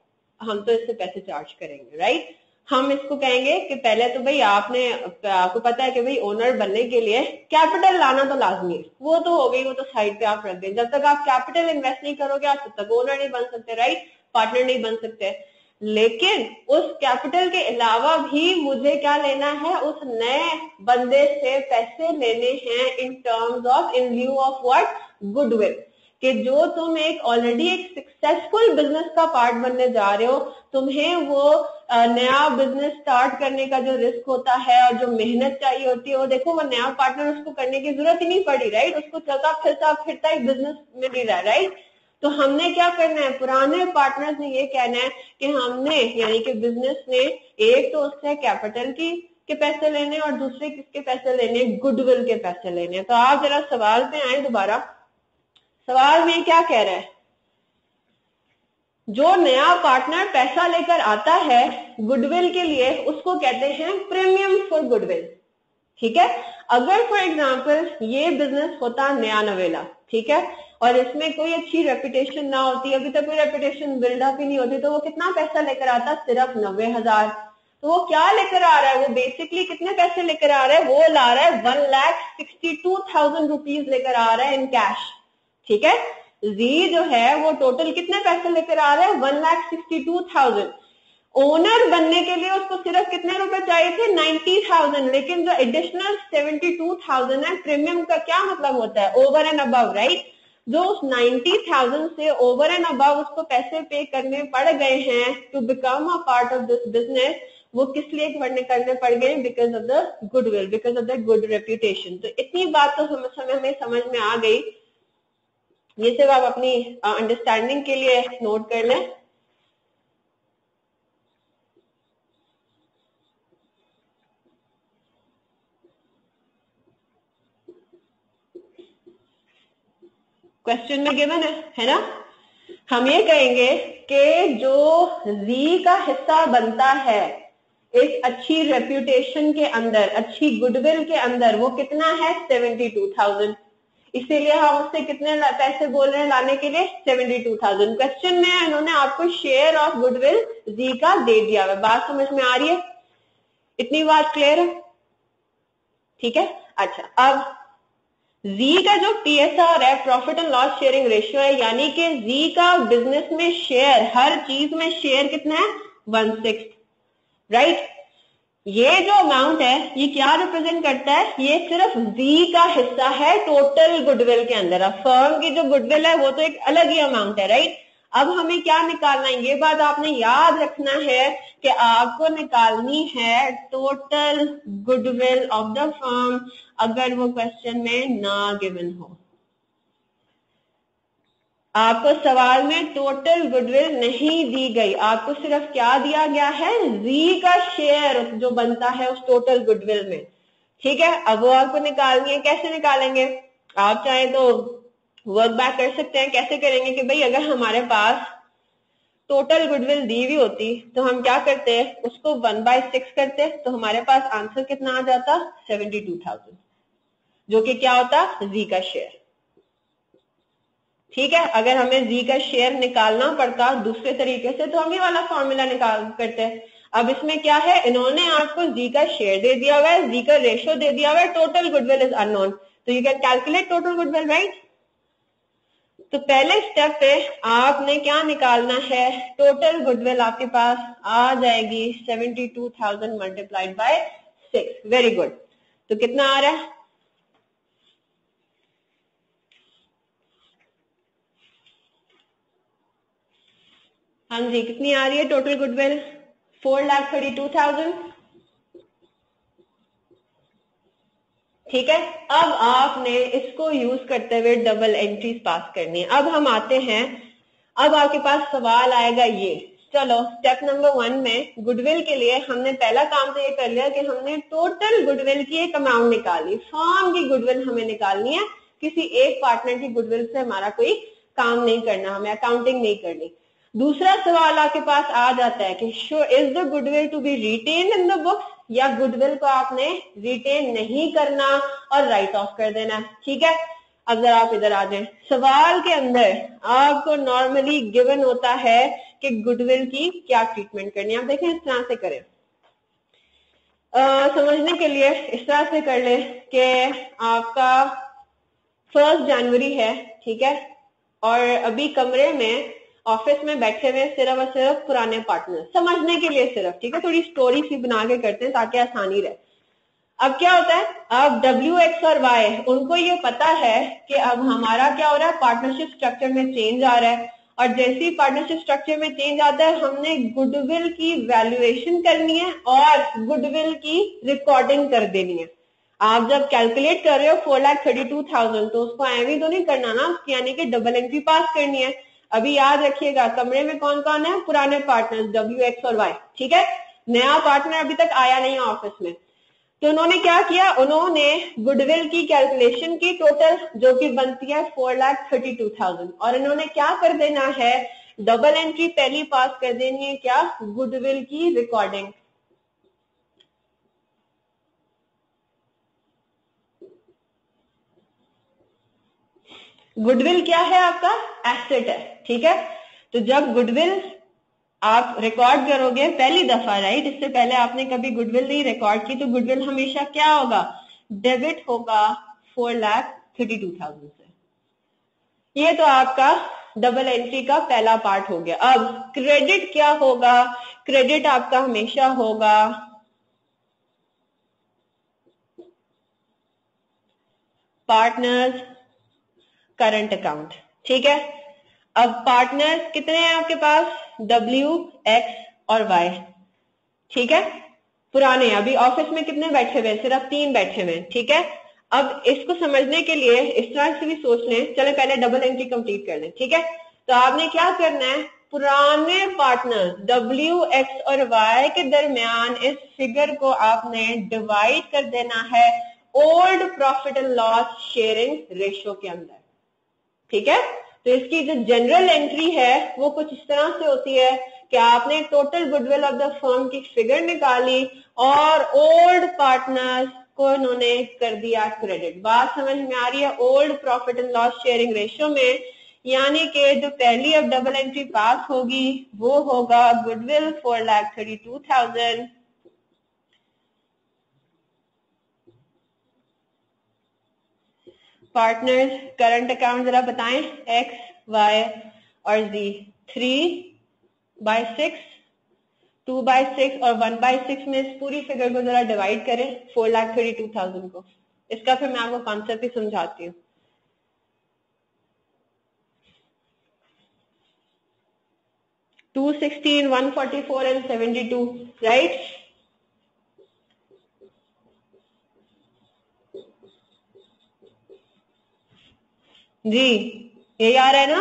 हम तो इससे पैसे चार्ज करेंगे, राइट। हम इसको कहेंगे कि पहले तो भाई आपको पता है कि भाई ओनर बनने के लिए कैपिटल लाना तो लाजमी है, वो तो हो गई, वो तो साइड पे आप रख दें। जब तक आप कैपिटल इन्वेस्ट नहीं करोगे आप तब तक ओनर नहीं बन सकते, राइट, पार्टनर नहीं बन सकते। लेकिन उस कैपिटल के अलावा भी मुझे क्या लेना है, उस नए बंदे से पैसे लेने हैं in terms of, in lieu of what, goodwill, कि जो तुम एक ऑलरेडी एक सक्सेसफुल बिजनेस का पार्ट बनने जा रहे हो, तुम्हें वो नया बिजनेस स्टार्ट करने का जो रिस्क होता है और जो मेहनत चाहिए होती है, वो देखो वो नया पार्टनर उसको करने की जरूरत ही नहीं पड़ी, राइट, उसको चलता फिरता ही बिजनेस मिल ही रहा है, राइट। तो हमने क्या करना है, पुराने पार्टनर्स ने ये कहना है कि हमने, यानी कि बिजनेस ने, एक तो उससे कैपिटल के पैसे लेने और दूसरे किसके पैसे लेने, गुडविल के पैसे लेने। तो आप जरा सवाल पे आए दोबारा, सवाल में क्या कह रहा है, जो नया पार्टनर पैसा लेकर आता है गुडविल के लिए उसको कहते हैं प्रीमियम फॉर गुडविल, ठीक है। अगर फॉर एग्जांपल ये बिजनेस होता नया नवेला, ठीक है, और इसमें कोई अच्छी रेपुटेशन ना होती, अभी तक कोई रेपुटेशन बिल्डअप ही नहीं होती, तो वो कितना पैसा लेकर आता, सिर्फ 90,000। तो वो क्या लेकर आ रहा है, वो बेसिकली कितने पैसे लेकर आ रहा है, वो ला रहा है 1,62,000 रुपीज लेकर आ रहा है इन कैश, ठीक है। जी जो है वो टोटल कितने पैसे लेकर आ रहा है, 1,62,000। ओनर बनने के लिए उसको सिर्फ कितने रुपए चाहिए थे, 90,000, लेकिन जो एडिशनल 72,000 है, प्रीमियम का क्या मतलब होता है, ओवर एंड अबव, राइट। जो उस 90,000 से ओवर एंड अबव उसको पैसे पे करने पड़ गए हैं to become a part of this business, वो किस लिए करने पड़ गए, because of the goodwill, because of the good reputation. तो इतनी बात तो हमें समझ में आ गई, ये सिर्फ आप अपनी अंडरस्टैंडिंग के लिए नोट कर लें। क्वेश्चन में गिवन है ना। हम ये कहेंगे कि जो जी का हिस्सा बनता है एक अच्छी रेप्यूटेशन के अंदर, अच्छी गुडविल के अंदर, वो कितना है, 72,000। इसीलिए हम उससे कितने पैसे बोल रहे हैं लाने के लिए, 72,000। क्वेश्चन में इन्होंने आपको शेयर ऑफ गुडविल जी का दे दिया है। बात समझ में आ रही है, इतनी बात क्लियर है, ठीक है। अच्छा, अब जी का जो पीएसआर है, profit and loss sharing ratio है, यानी कि जी का बिजनेस में शेयर, हर चीज में शेयर कितना है, 1/6, राइट। ये जो अमाउंट है ये क्या रिप्रेजेंट करता है, ये सिर्फ जी का हिस्सा है टोटल गुडविल के अंदर। अब फर्म की जो गुडविल है वो तो एक अलग ही अमाउंट है, राइट। अब हमें क्या निकालना है, ये बात आपने याद रखना है कि आपको निकालनी है total goodwill of the firm, अगर वो क्वेश्चन में ना गिवन हो। आपको सवाल में टोटल गुडविल नहीं दी गई, आपको सिर्फ क्या दिया गया है, जी का शेयर जो बनता है उस टोटल गुडविल में, ठीक है। अब वो आपको निकालनी है, कैसे निकालेंगे, आप चाहे तो वर्क बैक कर सकते हैं। कैसे करेंगे कि भाई अगर हमारे पास टोटल गुडविल दी हुई होती तो हम क्या करते हैं, उसको 1/6 करते, तो हमारे पास आंसर कितना आ जाता, 72,000, जो कि क्या होता, जी का शेयर, ठीक है। अगर हमें जी का शेयर निकालना पड़ता दूसरे तरीके से तो हम ये वाला फॉर्मूला निकाल करते हैं। अब इसमें क्या है, इन्होंने आपको जी का शेयर दे दिया हुआ है, जी का रेशियो दे दिया हुआ है, टोटल गुडविल इज अननोन, तो you can calculate total goodwill, right. तो पहले स्टेप पे आपने क्या निकालना है, टोटल गुडविल आपके पास आ जाएगी 72,000 मल्टीप्लाइड बाय 6। Very good. तो कितना आ रहा है, हाँ जी, कितनी आ रही है टोटल गुडविल, 4,32,000, ठीक है। अब आपने इसको यूज करते हुए डबल एंट्रीज पास करनी है। अब हम आते हैं, अब आपके पास सवाल आएगा ये, चलो स्टेप नंबर 1 में गुडविल के लिए हमने पहला काम तो ये कर लिया कि हमने टोटल गुडविल की एक अमाउंट निकाली, फर्म की गुडविल हमें निकालनी है, किसी एक पार्टनर की गुडविल से हमारा कोई काम नहीं करना, हमें अकाउंटिंग नहीं करनी। दूसरा सवाल आपके पास आ जाता है कि is the goodwill to be retain in the books, या गुडविल को आपने रिटेन नहीं करना और राइट ऑफ कर देना, ठीक है। अब जरा आप इधर आ जाए, सवाल के अंदर आपको नॉर्मली गिवन होता है कि गुडविल की क्या ट्रीटमेंट करनी है। आप देखें इस तरह से करें, समझने के लिए इस तरह से कर ले कि आपका 1 जनवरी है, ठीक है, और अभी कमरे में ऑफिस में बैठे हुए सिर्फ और सिर्फ पुराने पार्टनर, समझने के लिए सिर्फ, ठीक है, थोड़ी स्टोरी सी बना के करते हैं ताकि आसानी रहे। अब क्या होता है, अब W, X और Y उनको ये पता है कि अब हमारा क्या हो रहा है, पार्टनरशिप स्ट्रक्चर में चेंज आ रहा है, और जैसे ही पार्टनरशिप स्ट्रक्चर में चेंज आता है हमने गुडविल की वैल्यूएशन करनी है और गुडविल की रिकॉर्डिंग कर देनी है। आप जब कैलकुलेट कर रहे हो 4,32,000 तो उसको एवं तो नहीं करना ना, यानी कि डबल एंट्री पास करनी है। अभी याद रखिएगा कमरे में कौन कौन है, पुराने पार्टनर्स W, X और Y, ठीक है। नया पार्टनर अभी तक आया नहीं है ऑफिस में, तो उन्होंने क्या किया, उन्होंने गुडविल की कैलकुलेशन की टोटल, जो कि बनती है 4,32,000, और इन्होंने क्या कर देना है, डबल एंट्री पहली पास कर देनी है, क्या? गुडविल की रिकॉर्डिंग। गुडविल क्या है? आपका एसेट है, ठीक है। तो जब गुडविल आप रिकॉर्ड करोगे पहली दफा, राइट, इससे पहले आपने कभी गुडविल नहीं रिकॉर्ड की, तो गुडविल हमेशा क्या होगा? डेबिट होगा 4,32,000 से। ये तो आपका डबल एंट्री का पहला पार्ट हो गया। अब क्रेडिट क्या होगा? क्रेडिट आपका हमेशा होगा पार्टनर्स करंट अकाउंट, ठीक है। अब पार्टनर्स कितने हैं आपके पास? W, X और Y, ठीक है। पुराने, अभी ऑफिस में कितने बैठे हुए? सिर्फ 3 बैठे हुए, ठीक है। अब इसको समझने के लिए इस तरह से भी सोच लें, चले पहले डबल एंट्री कंप्लीट कर लें, ठीक है। तो आपने क्या करना है? पुराने पार्टनर W, X और Y के दरमियान इस फिगर को आपने डिवाइड कर देना है old profit and loss sharing ratio के अंदर, ठीक है। तो इसकी जो जनरल एंट्री है वो कुछ इस तरह से होती है कि आपने total goodwill of the firm की फिगर निकाली और ओल्ड पार्टनर्स को इन्होंने कर दिया क्रेडिट। बात समझ में आ रही है? Old profit and loss sharing ratio में, यानी कि जो पहली अब डबल एंट्री पास होगी वो होगा गुडविल 4,32,000 पार्टनर्स करंट अकाउंट जरा बताएं, X, Y और Z। 3/6, 2/6 और 1/6 में इस पूरी फिगर को जरा डिवाइड करें 4,32,000 को। इसका फिर मैं आपको कॉन्सेप्ट ही समझाती हूँ। 216, 144 एंड 72, राइट। जी यही आ रहा है ना?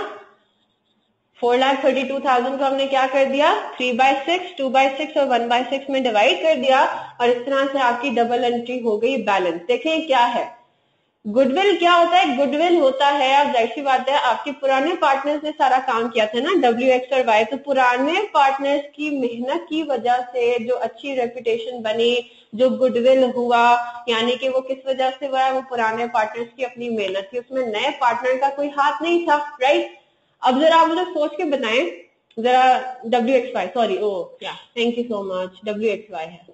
4,32,000 को हमने क्या कर दिया? 3/6, 2/6 और 1/6 में डिवाइड कर दिया और इस तरह से आपकी डबल एंट्री हो गई बैलेंस। देखें क्या है गुडविल, क्या होता है? गुडविल होता है, अब जाहिर सी बात है आपके पुराने पार्टनर्स ने सारा काम किया था ना, W, X और Y, तो पुराने पार्टनर्स की मेहनत की वजह से जो अच्छी रेपुटेशन बनी, जो गुडविल हुआ, यानी कि वो किस वजह से हुआ? वो पुराने पार्टनर्स की अपनी मेहनत थी, उसमें नए पार्टनर का कोई हाथ नहीं था, राइट। अब जरा आप मुझे सोच के बताएं जरा, WXY, sorry, oh yeah thank you so much, WXY है,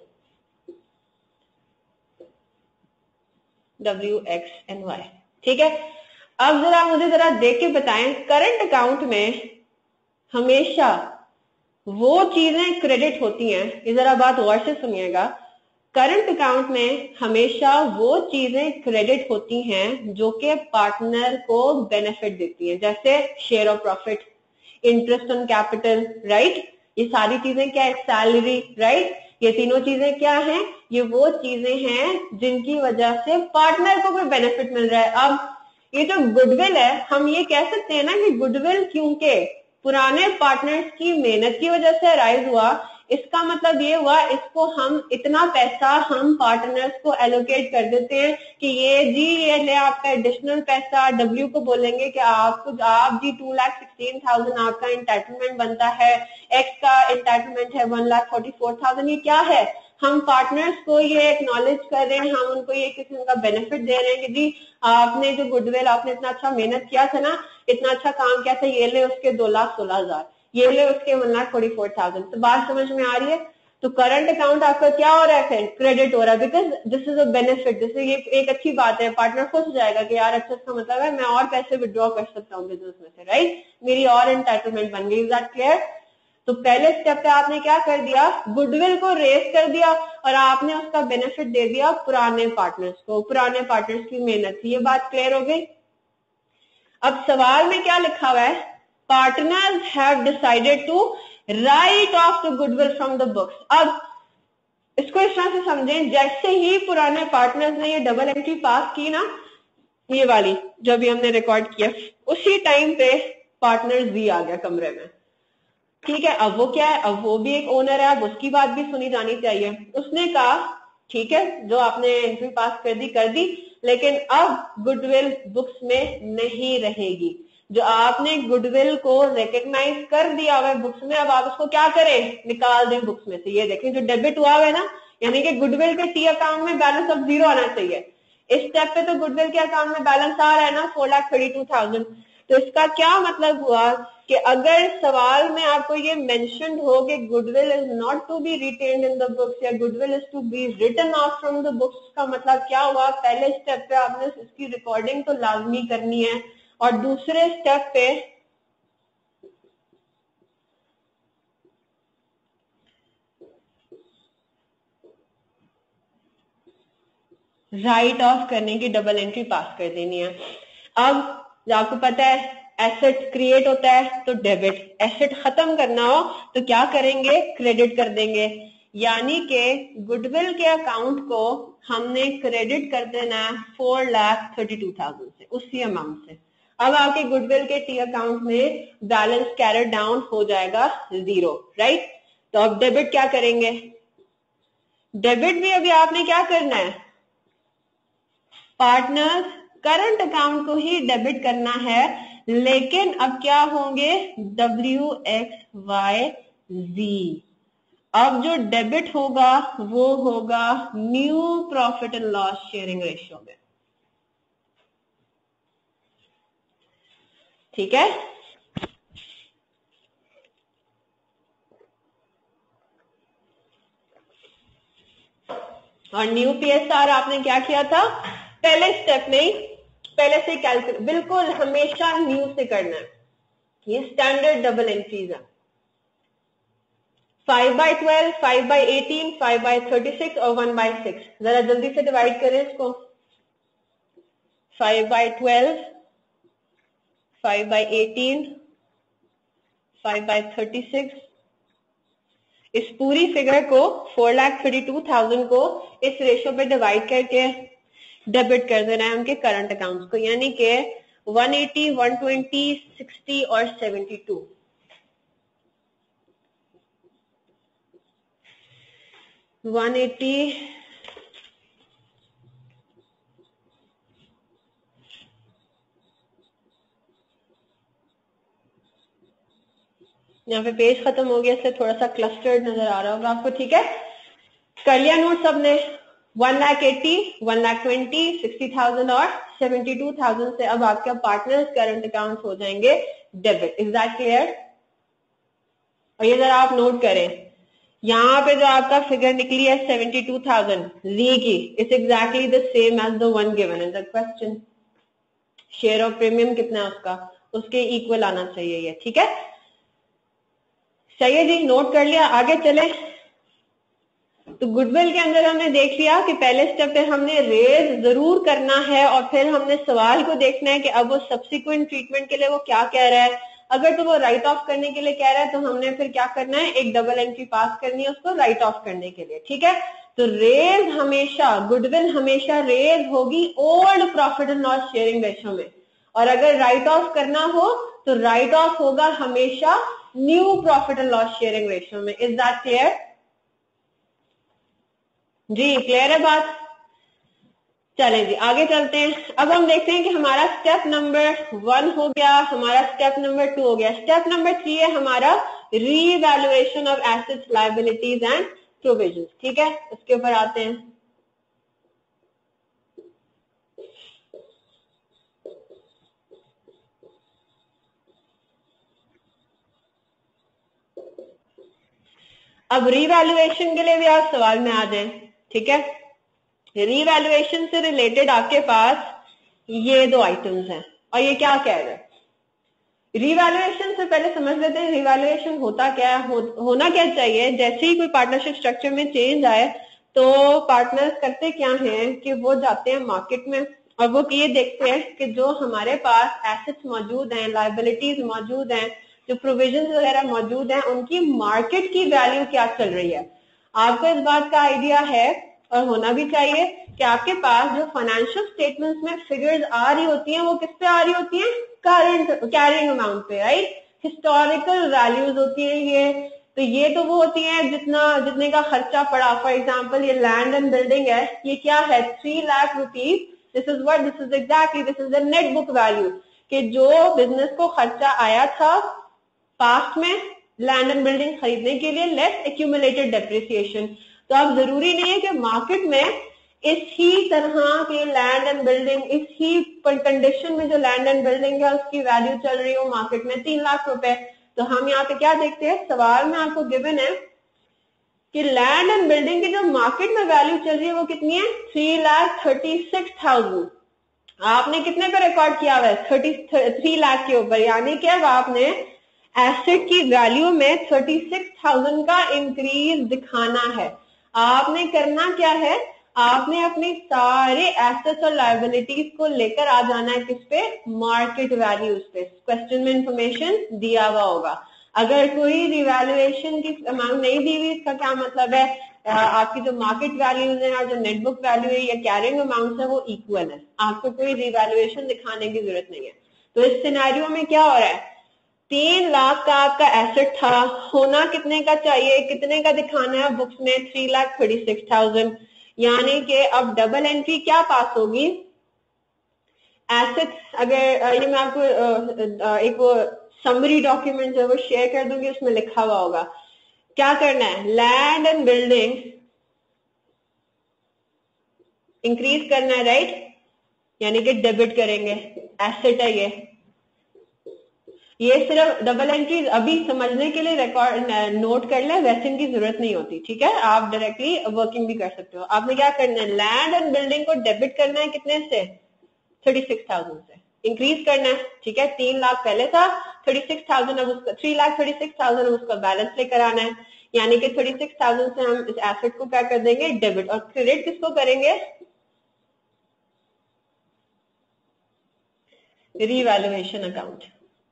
WXNY, ठीक है। अब जरा मुझे जरा देख के बताएं, करंट अकाउंट में हमेशा वो चीजें क्रेडिट होती हैं, ये जरा बात गौर से सुनिएगा, करंट अकाउंट में हमेशा वो चीजें क्रेडिट होती हैं जो कि पार्टनर को बेनिफिट देती हैं, जैसे share of profit, interest on capital, right. ये सारी चीजें क्या है? Salary, right. ये तीनों चीजें क्या हैं? ये वो चीजें हैं जिनकी वजह से पार्टनर को कोई बेनिफिट मिल रहा है। अब ये जो गुडविल है, हम ये कह सकते हैं ना कि गुडविल क्योंकि पुराने पार्टनर्स की मेहनत की वजह से राइज हुआ, इसका मतलब ये हुआ इसको हम इतना पैसा हम पार्टनर्स को एलोकेट कर देते हैं कि ये जी ये ले आपका एडिशनल पैसा, डब्ल्यू को बोलेंगे कि आप जी 2,16,000 आपका एंटाइटलमेंट बनता है, एक्स का एंटाइटलमेंट है 1,44,000। ये क्या है? हम पार्टनर्स को ये एक्नॉलेज कर रहे हैं, हम उनको ये किसी का बेनिफिट दे रहे हैं कि जी आपने जो गुडविल, आपने इतना अच्छा मेहनत किया था ना, इतना अच्छा काम किया था, ये ले उसके 2,16,000, ये ले उसके 1,44,000। तो बात समझ में आ रही है? तो करंट अकाउंट आपका क्या हो रहा है? फिर क्रेडिट हो रहा है, because this is a benefit. जैसे ये एक अच्छी बात है, पार्टनर खुश हो जाएगा कि यार अच्छा, इसका मतलब है मैं और पैसे विड्रॉ कर सकता हूँ बिजनेस में से, राइट, मेरी और एंटाइटलमेंट बन गई। Is that clear? तो पहले स्टेप पे आपने क्या कर दिया? गुडविल को रेस कर दिया और आपने उसका बेनिफिट दे दिया पुराने पार्टनर्स को, पुराने पार्टनर्स की मेहनत थी। ये बात क्लियर हो गई? अब सवाल में क्या लिखा हुआ है? Partners have decided to write off the goodwill from the books. अब इसको इस तरह से समझें, जैसे ही पुराने पार्टनर्स ने ये डबल एंट्री पास की ना, ये वाली जो भी हमने रिकॉर्ड किया, उसी टाइम पे पार्टनर जी आ गया कमरे में, ठीक है। अब वो क्या है? अब वो भी एक ओनर है, अब उसकी बात भी सुनी जानी चाहिए। उसने कहा ठीक है, जो आपने एंट्री पास कर दी, लेकिन अब गुडविल बुक्स में नहीं रहेगी। जो आपने गुडविल को रिकग्नाइज कर दिया हुआ है बुक्स में, अब आप उसको क्या करें, निकाल दें बुक्स में से। ये देखें जो डेबिट हुआ हुआ है ना, यानी कि गुडविल के टी अकाउंट में बैलेंस अब 0 आना चाहिए। इस स्टेप पे तो गुडविल के अकाउंट में बैलेंस आ रहा है ना 4,32,000। तो इसका क्या मतलब हुआ कि अगर सवाल में आपको ये मेंशन्ड हो कि goodwill is not to be retained in the books या goodwill is to be written off from the books, का मतलब क्या हुआ, पहले स्टेप पे आपने इसकी रिकॉर्डिंग तो लाजमी करनी है और दूसरे स्टेप पे राइट ऑफ करने की डबल एंट्री पास कर देनी है। अब आपको पता है एसेट क्रिएट होता है तो डेबिट, एसेट खत्म करना हो तो क्या करेंगे, क्रेडिट कर देंगे। यानी कि गुडविल के अकाउंट को हमने क्रेडिट कर देना है 4,32,000 से, उसी अमाउंट से। अब आपके गुडविल के टी अकाउंट में बैलेंस कैरेड डाउन हो जाएगा 0, राइट। तो अब डेबिट क्या करेंगे, डेबिट भी अभी आपने क्या करना है, पार्टनर्स करंट अकाउंट को ही डेबिट करना है, लेकिन अब क्या होंगे, WXYZ। अब जो डेबिट होगा वो होगा new profit and loss sharing ratio में, ठीक है। और न्यू PSR आपने क्या किया था, पहले स्टेप में ही पहले से कैलकुलेट, बिल्कुल हमेशा न्यू से करना है, ये स्टैंडर्ड डबल एंट्रीज है। 5/12, 5/18, 5/36 और 1/6। जरा जल्दी से डिवाइड करें इसको, 5/12, 5/18, 5/36। इस पूरी फिगर को 4,32,000 को इस रेशियो पे डिवाइड करके डेबिट कर देना है उनके करंट अकाउंट्स को, यानी कि 180, 120, 60 और 72। यहाँ पे पेज खत्म हो गया, इसलिए थोड़ा सा क्लस्टर्ड नजर आ रहा होगा आपको, ठीक है। कर लिया नोट सबने, 1,80,000, 1,20,000, 60,000 और 72,000 से अब आपका पार्टनर्स करंट अकाउंट हो जाएंगे डेबिट। Is that clear? और ये जरा आप नोट करें, यहाँ पे जो आपका फिगर निकली है 72,000 जी की, it's exactly the same as the one given in the question. Share of premium कितना है उसका, उसके इक्वल आना चाहिए ये, ठीक है। चाहिए जी, नोट कर लिया, आगे चले। तो गुडविल के अंदर हमने देख लिया कि पहले स्टेप पे हमने रेज जरूर करना है और फिर हमने सवाल को देखना है कि अब वो सब्सिक्वेंट ट्रीटमेंट के लिए वो क्या कह रहा है। अगर तो वो राइट ऑफ करने के लिए कह रहा है तो हमने फिर क्या करना है, एक डबल एंट्री पास करनी है उसको राइट ऑफ करने के लिए, ठीक है। तो रेज हमेशा, गुडविल हमेशा रेज होगी old profit and loss sharing ratio में, और अगर राइट ऑफ करना हो तो राइट ऑफ होगा हमेशा new profit and loss sharing ratio में। Is that clear? जी क्लियर है बात? चलें जी आगे चलते हैं। अब हम देखते हैं कि हमारा स्टेप नंबर 1 हो गया, हमारा स्टेप नंबर 2 हो गया, स्टेप नंबर 3 है हमारा revaluation of assets, liabilities and provisions, ठीक है। उसके ऊपर आते हैं। अब रीवैल्यूएशन के लिए भी आप सवाल में आ जाएं, ठीक है। रीवैल्यूएशन से रिलेटेड आपके पास ये दो आइटम्स हैं और ये क्या कह रहे हैं। रीवैल्यूएशन से पहले समझ लेते हैं रीवैल्यूएशन होता क्या है, होना क्या चाहिए। जैसे ही कोई पार्टनरशिप स्ट्रक्चर में चेंज आए तो पार्टनर्स करते क्या हैं कि वो जाते हैं मार्केट में और वो ये देखते हैं कि जो हमारे पास एसेट्स मौजूद हैं, लायबिलिटीज मौजूद हैं, जो प्रोविजन वगैरह मौजूद हैं, उनकी मार्केट की वैल्यू क्या चल रही है। आपको इस बात का आइडिया है और होना भी चाहिए कि आपके पास जो फाइनेंशियल स्टेटमेंट्स में फिगर्स आ रही होती हैं वो किस पे आ रही होती हैं, करंट कैरिंग अमाउंट पे, राइट। हिस्टोरिकल वैल्यूज होती है ये, तो ये तो वो होती है जितने का खर्चा पड़ा। फॉर एग्जांपल ये लैंड एंड बिल्डिंग है, ये क्या है, 3 lakh rupees, this is what, this is exactly, this is the net book value. कि जो बिजनेस को खर्चा आया था पास्ट में लैंड एंड बिल्डिंग खरीदने के लिए, लेस एक्यूमुलेटेड डेप्रिसिएशन। तो अब जरूरी नहीं है कि मार्केट में इस ही तरह के लैंड एंड बिल्डिंग, इस ही कंडीशन में जो लैंड एंड बिल्डिंग है उसकी वैल्यू चल रही हो मार्केट में 3 लाख रुपए। तो हम यहाँ पे क्या देखते हैं, सवाल में आपको गिवन है कि लैंड एंड बिल्डिंग की जो मार्केट में वैल्यू चल रही है वो कितनी है, 3,36,000। आपने कितने पे रिकॉर्ड किया हुआ है, 3 लाख के ऊपर, यानी कि अब आपने एसेट की वैल्यू में 36,000 का इंक्रीज दिखाना है। आपने करना क्या है, आपने अपनी सारे एसेट्स और लायबिलिटीज को लेकर आ जाना है किस पे, मार्केट वैल्यूज पे। क्वेश्चन में इंफॉर्मेशन दिया हुआ होगा। अगर कोई रिवैल्यूएशन की अमाउंट नहीं दी हुई, इसका क्या मतलब है, आपकी जो मार्केट वैल्यूज है और जो नेट बुक वैल्यू है या कैरिंग अमाउंट है वो इक्वल है, आपको कोई रिवैल्यूएशन दिखाने की जरूरत नहीं है। तो इस सिनेरियो में क्या हो रहा है, 3 लाख का आपका एसेट था, होना कितने का चाहिए, कितने का दिखाना है बुक्स में, 3,36,000। यानी कि अब डबल एंट्री क्या पास होगी, एसेट, अगर ये मैं आपको एक वो समरी डॉक्यूमेंट जो वो शेयर कर दूंगी, उसमें लिखा हुआ होगा क्या करना है, लैंड एंड बिल्डिंग इंक्रीज करना है, राइट, यानी कि डेबिट करेंगे, एसेट है ये सिर्फ डबल एंट्री अभी समझने के लिए रिकॉर्ड नोट कर ले, वैसे इनकी जरूरत नहीं होती, ठीक है, आप डायरेक्टली वर्किंग भी कर सकते हो। आपने क्या करना है, लैंड एंड बिल्डिंग को डेबिट करना है कितने से, 36,000 से इंक्रीज करना है, ठीक है। 3 लाख पहले था, 36,000 अब उसका 3,36,000 अब उसका बैलेंस लेकर आना है, यानी कि 36,000 से हम इस एसेट को क्या कर देंगे, डेबिट, और क्रेडिट किसको करेंगे, रिवैल्यूएशन अकाउंट,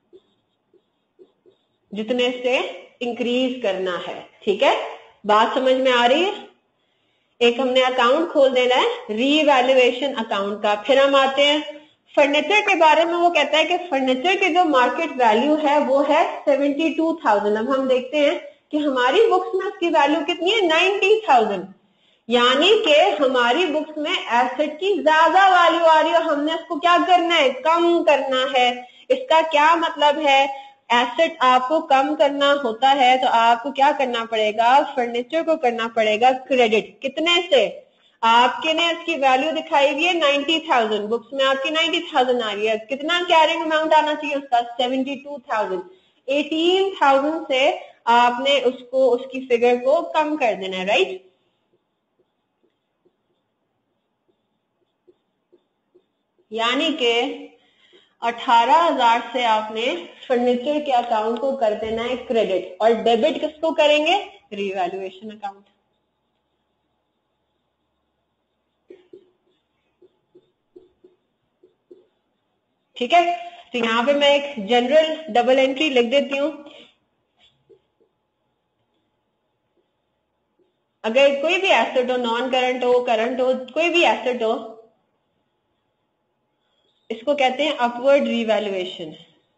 जितने से इंक्रीज करना है, ठीक है, बात समझ में आ रही है। एक हमने अकाउंट खोल देना है रीवैल्यूएशन अकाउंट का। फिर हम आते हैं फर्नीचर के बारे में, वो कहता है कि फर्नीचर की जो मार्केट वैल्यू है वो है 72,000। अब हम देखते हैं कि हमारी बुक्स में उसकी वैल्यू कितनी है, 90,000, यानी कि हमारी बुक्स में एसेट की ज्यादा वैल्यू आ रही है, हमने इसको क्या करना है, कम करना है। इसका क्या मतलब है, एसेट आपको कम करना होता है तो आपको क्या करना पड़ेगा, फर्नीचर को करना पड़ेगा क्रेडिट, कितने से, आपके ने इसकी वैल्यू दिखाई हुई है 90,000, बुक्स में आपकी 90,000 आ रही है, कितना कैरिंग अमाउंट आना चाहिए उसका, 72,000, 18,000 से आपने उसको, उसकी फिगर को कम कर देना है, राइट। यानी कि 18,000 से आपने फर्नीचर के अकाउंट को कर देना है क्रेडिट, और डेबिट किसको करेंगे, रिवैल्यूएशन अकाउंट। ठीक है, तो यहां पे मैं एक जनरल डबल एंट्री लिख देती हूं। अगर कोई भी एसेट हो, नॉन करंट हो, करंट हो, कोई भी एसेट हो, इसको कहते हैं अपवर्ड रिवैल्यूएशन।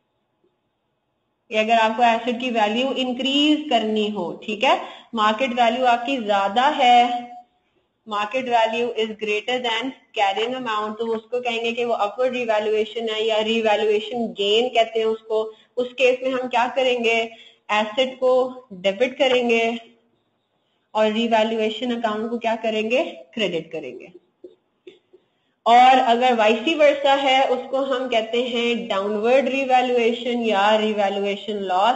अगर आपको एसेट की वैल्यू इंक्रीज करनी हो, ठीक है, मार्केट वैल्यू आपकी ज्यादा है, market value is greater than carrying amount, तो उसको कहेंगे कि वो अपवर्ड रिवैल्यूएशन है, या रिवैल्यूएशन गेन कहते हैं उसको। उस केस में हम क्या करेंगे, एसेट को डेबिट करेंगे और रिवैल्यूएशन अकाउंट को क्या करेंगे, क्रेडिट करेंगे। और अगर वाइसी वर्सा है, उसको हम कहते हैं डाउनवर्ड रिवैल्यूएशन या रिवैल्यूएशन लॉस।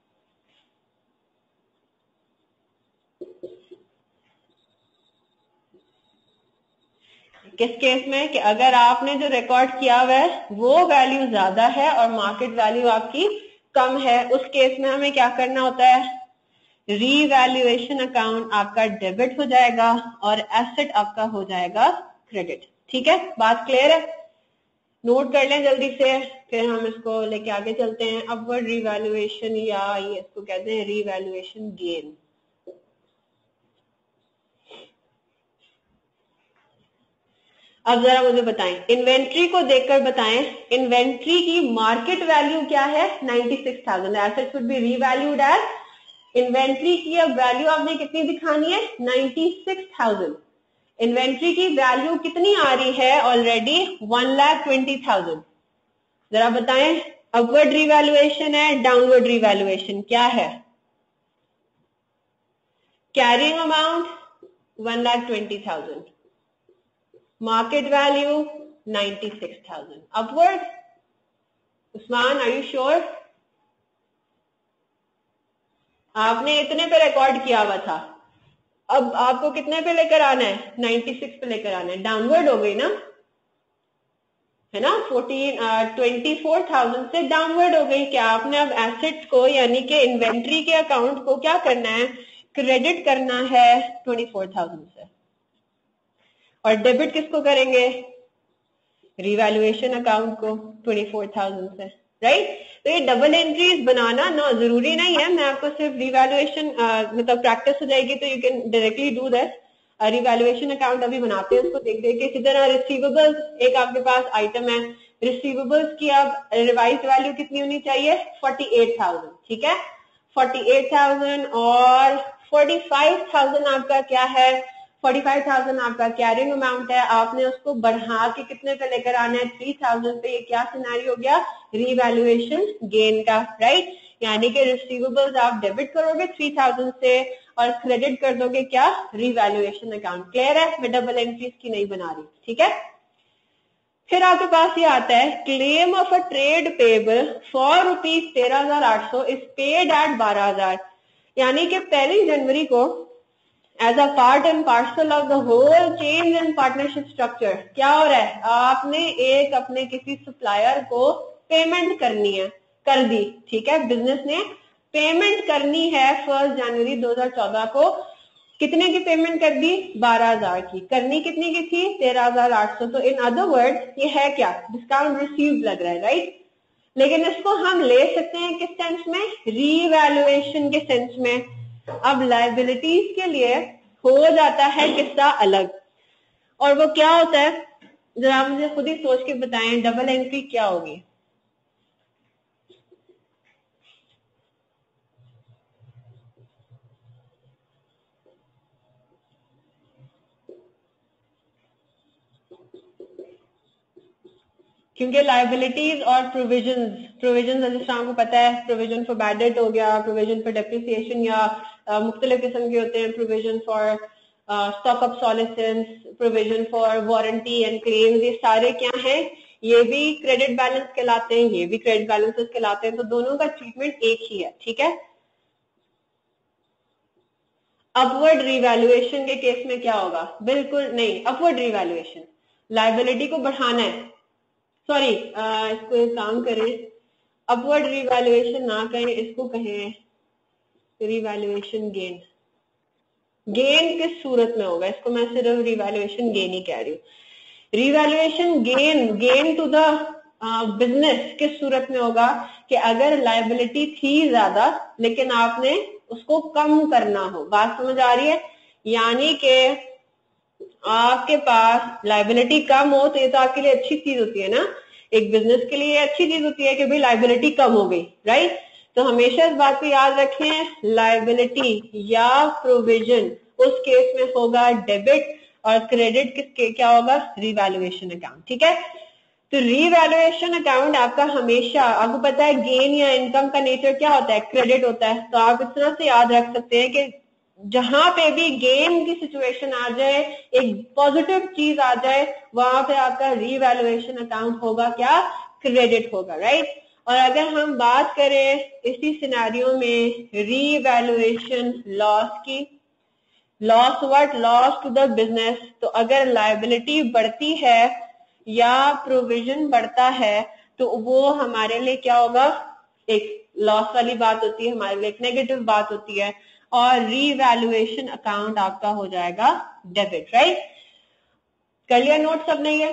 किस केस में, कि अगर आपने जो रिकॉर्ड किया हुआ है वो वैल्यू ज्यादा है और मार्केट वैल्यू आपकी कम है, उस केस में हमें क्या करना होता है, रीवैल्यूएशन अकाउंट आपका डेबिट हो जाएगा और एसेट आपका हो जाएगा क्रेडिट। ठीक है, बात क्लियर है, नोट कर लें जल्दी से, फिर हम इसको लेके आगे चलते हैं। अपवर्ड रिवैल्यूएशन या ये इसको कहते हैं रिवैल्यूएशन गेन। अब जरा मुझे बताएं, इन्वेंट्री को देखकर बताएं, इन्वेंट्री की मार्केट वैल्यू क्या है, 96,000, asset should be revalued as, inventory की अब वैल्यू आपने कितनी दिखानी है, 96,000। इन्वेंट्री की वैल्यू कितनी आ रही है ऑलरेडी, 1,20,000। जरा बताएं, अपवर्ड रिवैल्यूएशन है, डाउनवर्ड रिवैल्यूएशन क्या है? Carrying amount 1,20,000, market value 96,000, upward. Usman, are you sure? आपने इतने पे रिकॉर्ड किया हुआ था, अब आपको कितने पे लेकर आना है? 96 पे लेकर आना है, डाउनवर्ड हो गई ना, है ना? 24,000 से डाउनवर्ड हो गई। क्या आपने अब एसेट्स को यानी कि इन्वेंट्री के अकाउंट को क्या करना है? क्रेडिट करना है 24,000 से। और डेबिट किसको करेंगे? रिवैल्यूएशन अकाउंट को 24,000 से, राइट? तो ये डबल एंट्रीज बनाना ना जरूरी नहीं है, मैं आपको सिर्फ रिवैल्यूएशन मतलब प्रैक्टिस हो जाएगी तो you can directly do that. Revaluation account अभी बनाते हैं, उसको देख देख के। इसी तरह रिसीवेबल्स, एक आपके पास आइटम है, रिसीवेबल्स की अब रिवाइज वैल्यू कितनी होनी चाहिए? 48,000, ठीक है? 48,000 और 45,000 आपका क्या है? 45,000 आपका कैरिंग अमाउंट है, आपने उसको बढ़ा के कितने पे लेकर आना है? 3,000 पे। ये क्या सिनेरियो हो गया? रिवैल्यूएशन गेन का, राइट? यानी कि रिसीवेबल्स आप डेबिट करोगे 3,000 से और क्रेडिट कर दोगे क्या? Revaluation account. क्लियर है? मैं डबल एंट्रीज की नहीं बना रही, ठीक है? फिर आपके पास ये आता है, claim of a trade payable for ₹13,800 is paid at 12,000, यानी कि 1 जनवरी को as a part and parcel of the whole change and partnership structure क्या हो रहा है? आपने एक अपने किसी सप्लायर को पेमेंट करनी है, कर दी, ठीक है? बिजनेस ने पेमेंट करनी है 1 जनवरी 2014 को। कितने की पेमेंट कर दी? 12,000 की। करनी कितनी की थी? 13,800। तो इन अदर वर्ड ये है क्या? डिस्काउंट रिसीव्ड लग रहा है, राइट? लेकिन इसको हम ले सकते हैं किस सेंस में? रीवैल्यूएशन के सेंस में। अब लायबिलिटीज के लिए हो जाता है किस्सा अलग, और वो क्या होता है जरा मुझे खुद ही सोच के बताएं, डबल एंट्री क्या होगी? क्योंकि लायबिलिटीज और प्रोविजन जैसे आपको पता है, प्रोविजन फॉर बैड डेट हो गया, प्रोविजन फॉर डेप्रिसिएशन या मुख्तलिफ किस्म के होते हैं, provision for stock obsolescence, provision for warranty and claims, ये सारे क्या हैं? ये भी क्रेडिट बैलेंस कहलाते हैं, ये भी क्रेडिट बैलेंसेस कहलाते हैं। तो दोनों का ट्रीटमेंट एक ही है, ठीक है? अपवर्ड रिवैल्यूएशन के केस में क्या होगा? बिल्कुल नहीं, अपवर्ड रिवैल्यूएशन लायबिलिटी को बढ़ाना है, सॉरी इसको एक काम करें, अपवर्ड रिवैल्यूएशन ना कहें, इसको कहें रिवैल्यूएशन गेन। गेन किस सूरत में होगा? इसको मैं सिर्फ रिवैल्यूएशन गेन ही कह रही हूँ। Revaluation gain to the business किस सूरत में होगा? कि अगर लायबिलिटी थी ज्यादा लेकिन आपने उसको कम करना हो। बात समझ आ रही है? यानी कि आपके पास लायबिलिटी कम हो तो ये तो आपके लिए अच्छी चीज होती है ना, एक बिजनेस के लिए अच्छी चीज होती है कि भाई लायबिलिटी कम हो गई, राइट? तो हमेशा इस बात को याद रखें, लायबिलिटी या प्रोविजन उस केस में होगा डेबिट और क्रेडिट किसके क्या होगा? रिवैल्यूएशन अकाउंट, ठीक है? तो रिवैल्यूएशन अकाउंट आपका हमेशा, आपको पता है गेन या इनकम का नेचर क्या होता है? क्रेडिट होता है। तो आप इस तरह से याद रख सकते हैं कि जहां पे भी गेन की सिचुएशन आ जाए, एक पॉजिटिव चीज आ जाए, वहां पे आपका रिवैल्यूएशन अकाउंट होगा क्या? क्रेडिट होगा, राइट? और अगर हम बात करें इसी सिनेरियो में रीवैल्यूएशन लॉस की, loss what? Loss to the business. तो अगर लायबिलिटी बढ़ती है या प्रोविजन बढ़ता है तो वो हमारे लिए क्या होगा? एक लॉस वाली बात होती है, हमारे लिए एक नेगेटिव बात होती है, और रीवैल्यूएशन अकाउंट आपका हो जाएगा डेबिट, राइट? कर लिया नोट सबने? ये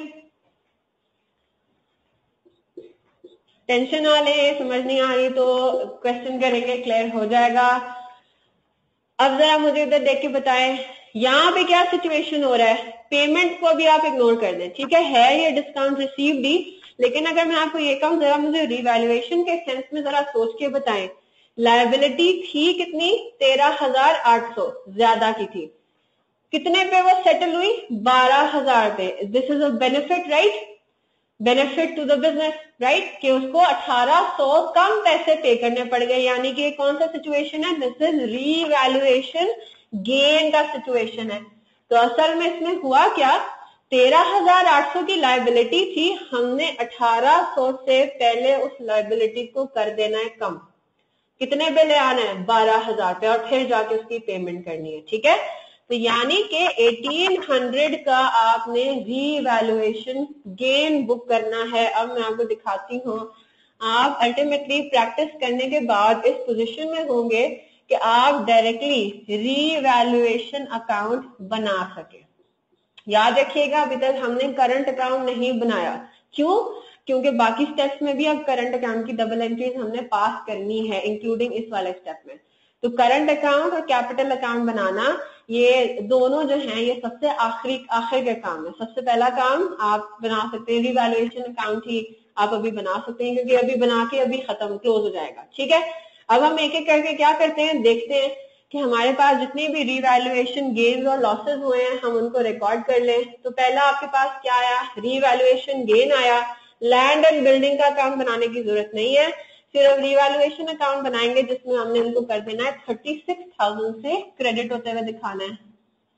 टेंशन ना ले, समझ नहीं आ रही तो क्वेश्चन करेंगे, क्लियर हो जाएगा। अब जरा मुझे इधर देख के बताएं, यहाँ पे क्या सिचुएशन हो रहा है? पेमेंट को भी आप इग्नोर कर दें, ठीक है ये डिस्काउंट रिसीव्ड ही, लेकिन अगर मैं आपको ये कहूँ जरा मुझे रिवैल्यूएशन के सेंस में जरा सोच के बताएं, लायबिलिटी थी कितनी? 13,800 ज्यादा की थी। कितने पे वो सेटल हुई? 12,000 पे। This is a benefit, right? Benefit to the business, right, कि उसको 1800 कम पैसे पे करने पड़ गए, यानी कि कौन सा सिचुएशन है, दिस इज रीवैल्यूएशन गेन का सिचुएशन है। तो असल में इसमें हुआ क्या, 13,800 की लायबिलिटी थी, हमने 1800 से पहले उस लायबिलिटी को कर देना है कम, कितने पे ले आना है, 12,000 पे, और फिर जाके उसकी पेमेंट करनी है, ठीक है। तो यानी कि 1800 का आपने रीवैल्यूएशन गेन बुक करना है। अब मैं आपको दिखाती हूँ, आप अल्टीमेटली प्रैक्टिस करने के बाद इस पोजीशन में होंगे कि आप डायरेक्टली रीवैल्यूएशन अकाउंट बना सके। याद रखिएगा, अभी तक हमने करंट अकाउंट नहीं बनाया, क्यों, क्योंकि बाकी स्टेप्स में भी अब करंट अकाउंट की डबल एंट्रीज हमने पास करनी है, इंक्लूडिंग इस वाले स्टेप में। तो करंट अकाउंट और कैपिटल अकाउंट बनाना, ये दोनों जो हैं ये सबसे आखिर के काम है। सबसे पहला काम आप बना सकते हैं रिवैल्यूएशन अकाउंट ही आप अभी बना सकते हैं, क्योंकि अभी बना के अभी खत्म क्लोज हो जाएगा, ठीक है। अब हम एक एक करके क्या करते हैं, देखते हैं कि हमारे पास जितनी भी रिवैल्यूएशन गेन्स और लॉसेस हुए हैं हम उनको रिकॉर्ड कर लें। तो पहला आपके पास क्या आया, रिवैल्यूएशन गेन आया। लैंड एंड बिल्डिंग का अकाउंट बनाने की जरूरत नहीं है, सिर्फ रिवैल्यूएशन अकाउंट बनाएंगे जिसमें हमने इनको कर देना है 36,000 से क्रेडिट होते हुए दिखाना है।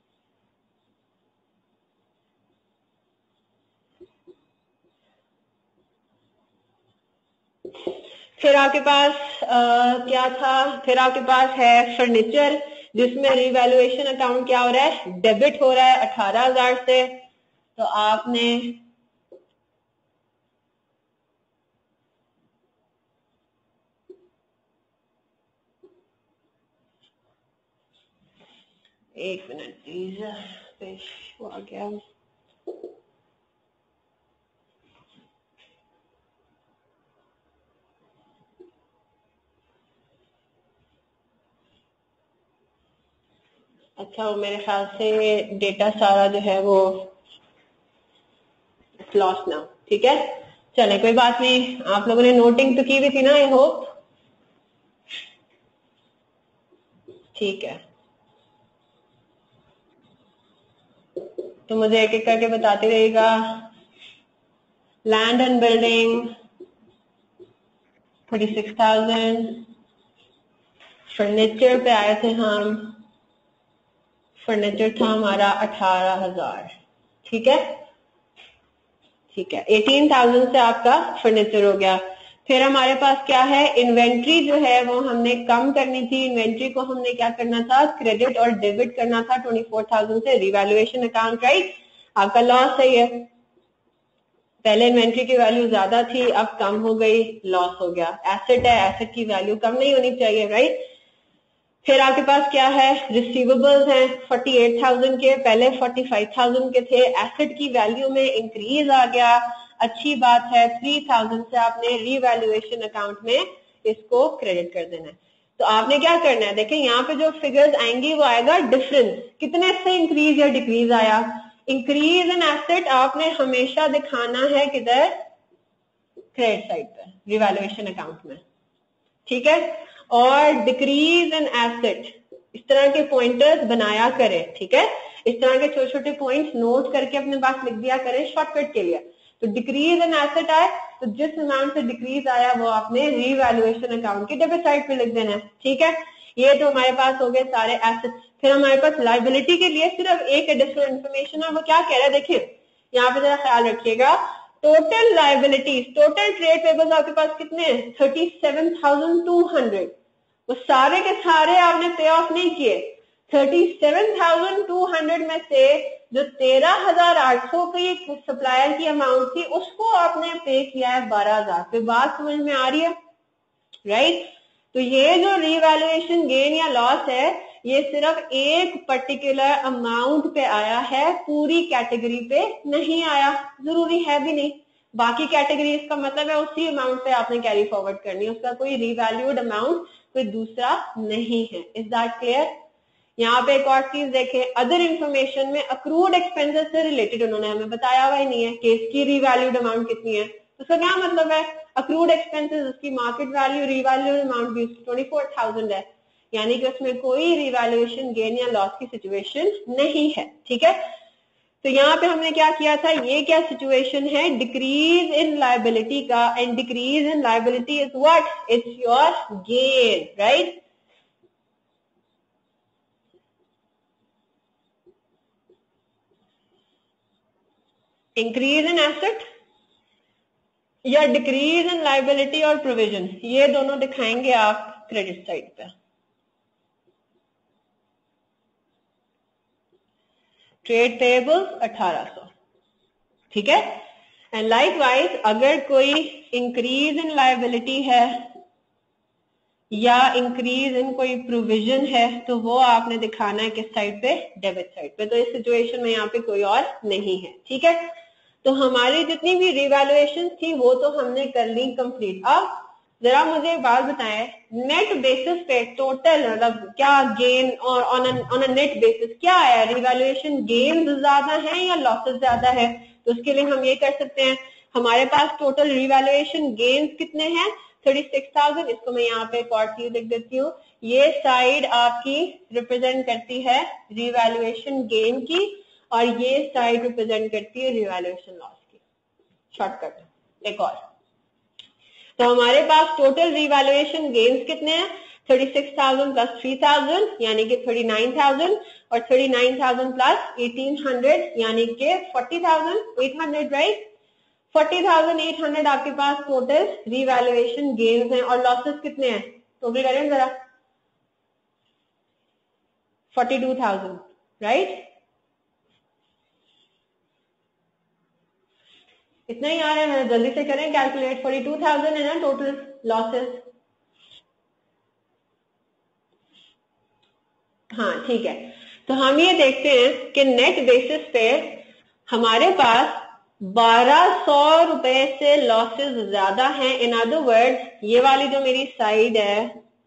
फिर आपके पास क्या था, फिर आपके पास है फर्नीचर, जिसमें रिवैल्यूएशन अकाउंट क्या हो रहा है, डेबिट हो रहा है 18,000 से। तो आपने एक मिनट प्लीज, पेश आ गया। अच्छा, वो मेरे ख्याल से डेटा सारा जो है वो लॉस ना, ठीक है, चले कोई बात नहीं। आप लोगों ने नोटिंग तो की भी थी ना, आई होप, ठीक है। तो मुझे एक एक करके बताते रहिएगा। लैंड एंड बिल्डिंग 36,000, फर्नीचर पे आए थे हम, फर्नीचर था हमारा 18,000, ठीक है, ठीक है, 18,000 से आपका फर्नीचर हो गया। फिर हमारे पास क्या है, इन्वेंट्री जो है वो हमने कम करनी थी, इन्वेंट्री को हमने क्या करना था, क्रेडिट और डेबिट करना था 24,000 से, रिवैल्यूएशन अकाउंट, राइट। आपका लॉस है ये, पहले इन्वेंट्री की वैल्यू ज्यादा थी, अब कम हो गई, लॉस हो गया। एसेट है, एसेट की वैल्यू कम नहीं होनी चाहिए, राइट। फिर आपके पास क्या है, रिसीवेबल्स हैं 48,000 के, पहले 45,000 के थे, एसेट की वैल्यू में इंक्रीज आ गया, अच्छी बात है। 3,000 से आपने रिवैल्यूएशन अकाउंट में इसको क्रेडिट कर देना है। तो आपने क्या करना है, देखिए यहाँ पे जो फिगर्स आएंगी वो आएगा डिफरेंस, कितने से इंक्रीज या डिक्रीज आया। इंक्रीज इन एसेट आपने हमेशा दिखाना है किधर, क्रेडिट साइड पे, रिवैल्यूएशन अकाउंट में, ठीक है। और डिक्रीज इन एसेट, इस तरह के पॉइंटर्स बनाया करें, ठीक है, इस तरह के छोटे छोटे पॉइंट्स नोट करके अपने पास लिख दिया करें शॉर्टकट के लिए। तो डिक्रीज इन एसेट आए तो जिस अमाउंट से डिक्रीज आया वो आपने रीवैल्यूएशन अकाउंट की डेबिट साइड पे लिख देना है, ठीक है। ये तो हमारे पास हो गए सारे एसेट्स। फिर हमारे पास लायबिलिटी के लिए सिर्फ एक एडिशनल इन्फॉर्मेशन है, वो क्या कह रहा है, देखिए यहाँ पे जरा ख्याल रखिएगा। Total liabilities, total trade payables आपके पास कितने हैं, 37,200, वो सारे के सारे आपने पे ऑफ नहीं किए। 37,200 में से जो 13,800 की सप्लायर की अमाउंट थी उसको आपने पे किया है 12,000 पे। बात समझ में आ रही है, राइट। तो ये जो रिवैल्यूएशन गेन या लॉस है ये सिर्फ एक पर्टिकुलर अमाउंट पे आया है, पूरी कैटेगरी पे नहीं आया, जरूरी है भी नहीं। बाकी कैटेगरीज का मतलब है उसी अमाउंट पे आपने कैरी फॉरवर्ड करनी है, उसका कोई रिवैल्यूड अमाउंट कोई दूसरा नहीं है। Is that clear. यहाँ पे एक और चीज देखें, अदर इंफॉर्मेशन में अक्रूड एक्सपेंसेस से रिलेटेड उन्होंने हमें बताया हुआ ही नहीं है कि इसकी रिवैल्यूड अमाउंट कितनी है। तो उसका क्या मतलब है, अक्रूड एक्सपेंसेस उसकी मार्केट वैल्यू, रिवैल्यूड अमाउंट भी उसकी 24,000 है, यानी कि उसमें कोई रिवैल्यूएशन गेन या लॉस की सिचुएशन नहीं है, ठीक है। तो यहाँ पे हमने क्या किया था, ये क्या सिचुएशन है, डिक्रीज इन लायबिलिटी का, and decrease in liability is what, it's your gain, right. Increase in asset या डिक्रीज इन लायबिलिटी और प्रोविजन, ये दोनों दिखाएंगे आप क्रेडिट साइड पे। ट्रेड पेएबल्स 1800, ठीक है। एंड लाइकवाइज अगर कोई इंक्रीज इन लायबिलिटी है या इंक्रीज इन कोई प्रोविजन है तो वो आपने दिखाना है किस साइड पे, डेबिट साइड पे। तो इस सिचुएशन में यहाँ पे कोई और नहीं है, ठीक है। तो हमारी जितनी भी रिवैल्यूएशन थी वो तो हमने कर ली कंप्लीट। अब जरा मुझे एक बात बताएं, नेट बेसिस पे टोटल मतलब क्या गेन और ऑन अ नेट बेसिस क्या आया, रिवैल्यूएशन गेन ज्यादा है या लॉसेस ज्यादा है। तो उसके लिए हम ये कर सकते हैं, हमारे पास टोटल रिवैल्यूएशन गेन्स कितने हैं, 36,000। इसको मैं यहाँ पे एक और चीज लिख देती हूँ, ये साइड आपकी रिप्रेजेंट करती है रिवैल्यूएशन गेन की और ये साइड रिप्रेजेंट करती है रिवैल्यूएशन लॉस की। शॉर्टकट एक और, तो हमारे पास टोटल रिवैल्यूएशन गेन्स कितने हैं, 36,000 प्लस 3,000 यानी कि 39,000 और 39,000 प्लस 1,800 यानी कि 40,800, राइट। 40,800 आपके पास टोटल रिवैल्यूएशन गेन्स हैं और लॉसेस कितने हैं, टोटल करें जरा, 42,000, राइट। इतना ही आ रहा है, जल्दी से करें कैलकुलेट, 42,000 है ना टोटल लॉसेस। हाँ ठीक है, तो हम ये देखते हैं कि नेट बेसिस पे हमारे पास 1,200 रुपए से लॉसेस ज्यादा हैं। इन अदर वर्ड्स ये वाली जो मेरी साइड है,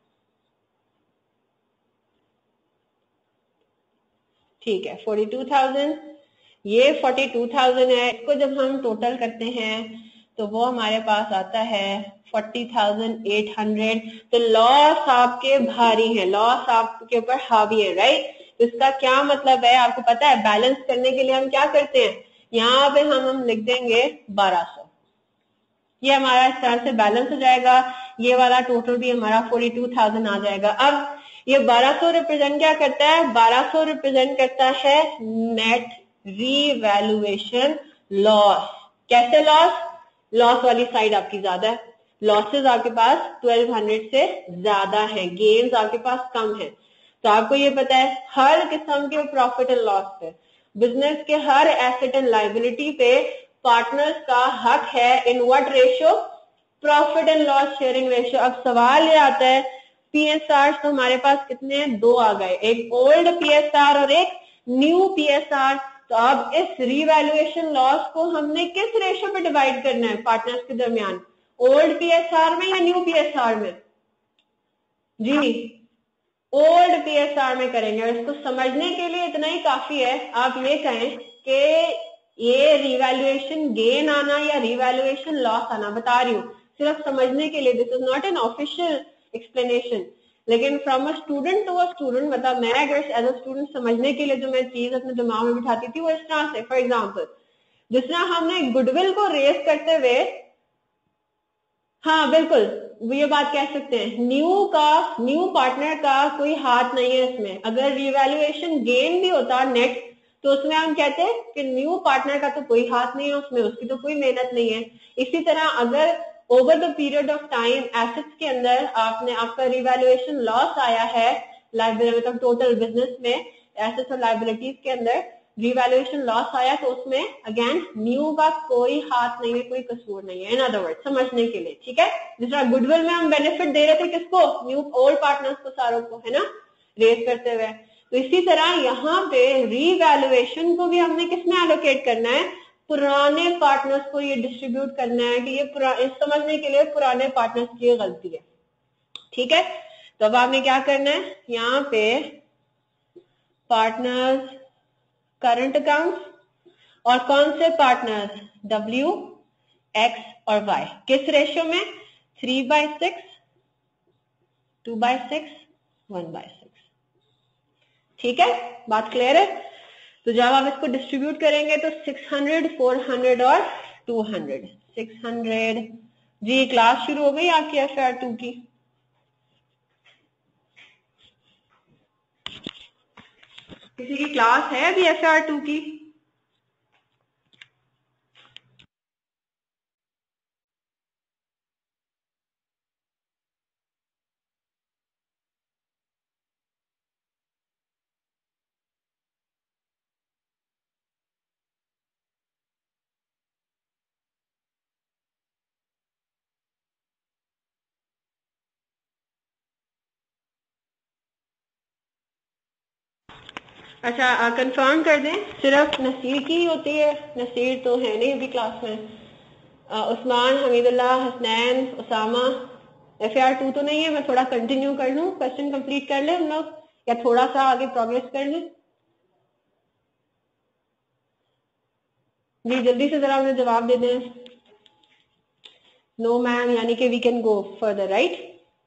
ठीक है, 42,000, ये 42,000 है। इसको जब हम टोटल करते हैं तो वो हमारे पास आता है 40,800। तो लॉस आपके भारी है, लॉस आपके ऊपर हावी है, राइट। तो इसका क्या मतलब है आपको पता है, बैलेंस करने के लिए हम क्या करते हैं, यहाँ पे हम लिख देंगे 1,200, ये हमारा इस तरह से बैलेंस हो जाएगा। ये वाला टोटल भी हमारा 42,000 आ जाएगा। अब ये 1,200 रिप्रेजेंट क्या करता है, 1,200 रिप्रेजेंट करता है नेट रीवैल्यूएशन लॉस। कैसे लॉस, लॉस वाली साइड आपकी ज्यादा है, लॉसेस आपके पास 1,200 से ज्यादा है, गेन्स आपके पास कम है। तो आपको ये पता है हर किस्म के प्रॉफिट एंड लॉस पे, बिजनेस के हर एसेट एंड लायबिलिटी पे पार्टनर्स का हक है in what ratio, profit and loss sharing ratio. अब सवाल ये आता है पीएसआर तो हमारे पास कितने हैं, दो आ गए, एक ओल्ड पीएसआर और एक न्यू पीएसआर। तो अब इस रिवैल्यूएशन लॉस को हमने किस रेशियो पे डिवाइड करना है पार्टनर्स के दरमियान, ओल्ड पीएसआर में या न्यू पीएसआर में, जी ओल्ड पीएसआर में करेंगे। और इसको समझने के लिए इतना ही काफी है, आप ये कहें कि ये रिवैल्यूएशन गेन आना या रिवैल्यूएशन लॉस आना, बता रही हूँ सिर्फ समझने के लिए, this is not an official explanation, लेकिन from a student to a student, मतलब मैं अगर एज अ स्टूडेंट समझने के लिए जो मैं चीज अपने दिमाग में बिठाती थी वो इस तरह से, फॉर एग्जाम्पल जिस तरह हमने गुडविल को रेस करते हुए, हाँ बिल्कुल ये बात कह सकते हैं, न्यू पार्टनर का कोई हाथ नहीं है इसमें। अगर रिवैल्यूएशन गेन भी होता नेट तो उसमें हम कहते हैं कि न्यू पार्टनर का तो कोई हाथ नहीं है उसमें, उसकी तो कोई मेहनत नहीं है। इसी तरह अगर over the period of time assets के अंदर आपका रिवैल्यूएशन लॉस आया है, लाइबिलिटी मतलब टोटल बिजनेस में एसेट्स और लाइबिलिटीज के अंदर रिवैल्यूएशन लॉस आया तो उसमें अगेन न्यू का कोई हाथ नहीं है, कोई कसूर नहीं है। इन अदर वर्ड समझने के लिए, ठीक है, जिस तरह गुडविल में हम बेनिफिट दे रहे थे किसको, न्यू ओल्ड पार्टनर्स को सारों को, है ना, रेस करते हुए। तो इसी तरह यहाँ पे रिवैल्यूएशन को भी हमने किसमें एलोकेट करना है, पुराने पार्टनर्स को ये डिस्ट्रीब्यूट करना है कि ये समझने के लिए पुराने पार्टनर्स की गलती है, ठीक है। तो अब आपने क्या करना है, यहाँ पे पार्टनर्स करंट अकाउंट्स और कौन से पार्टनर्स W, X और Y किस रेशियो में, 3/6, 2/6, 1/6, ठीक है, बात क्लियर है। तो जब आप इसको डिस्ट्रीब्यूट करेंगे तो 600, 400 और 200, 600। जी क्लास शुरू हो गई आपकी FR2 की? किसी की क्लास है अभी FR2 की? अच्छा कंफर्म कर दें, सिर्फ नसीर की होती है? नसीर तो है नहीं अभी क्लास में। उस्मान, हमीदुल्लाह, हसनैन, उसामा, FR2 तो नहीं है। मैं थोड़ा कंटिन्यू कर लूं, क्वेश्चन कंप्लीट कर ले हम लोग, या थोड़ा सा आगे प्रोग्रेस कर लें? जी जल्दी से जरा मुझे जवाब दे दें। नो मैम, यानी कि we can go further, right?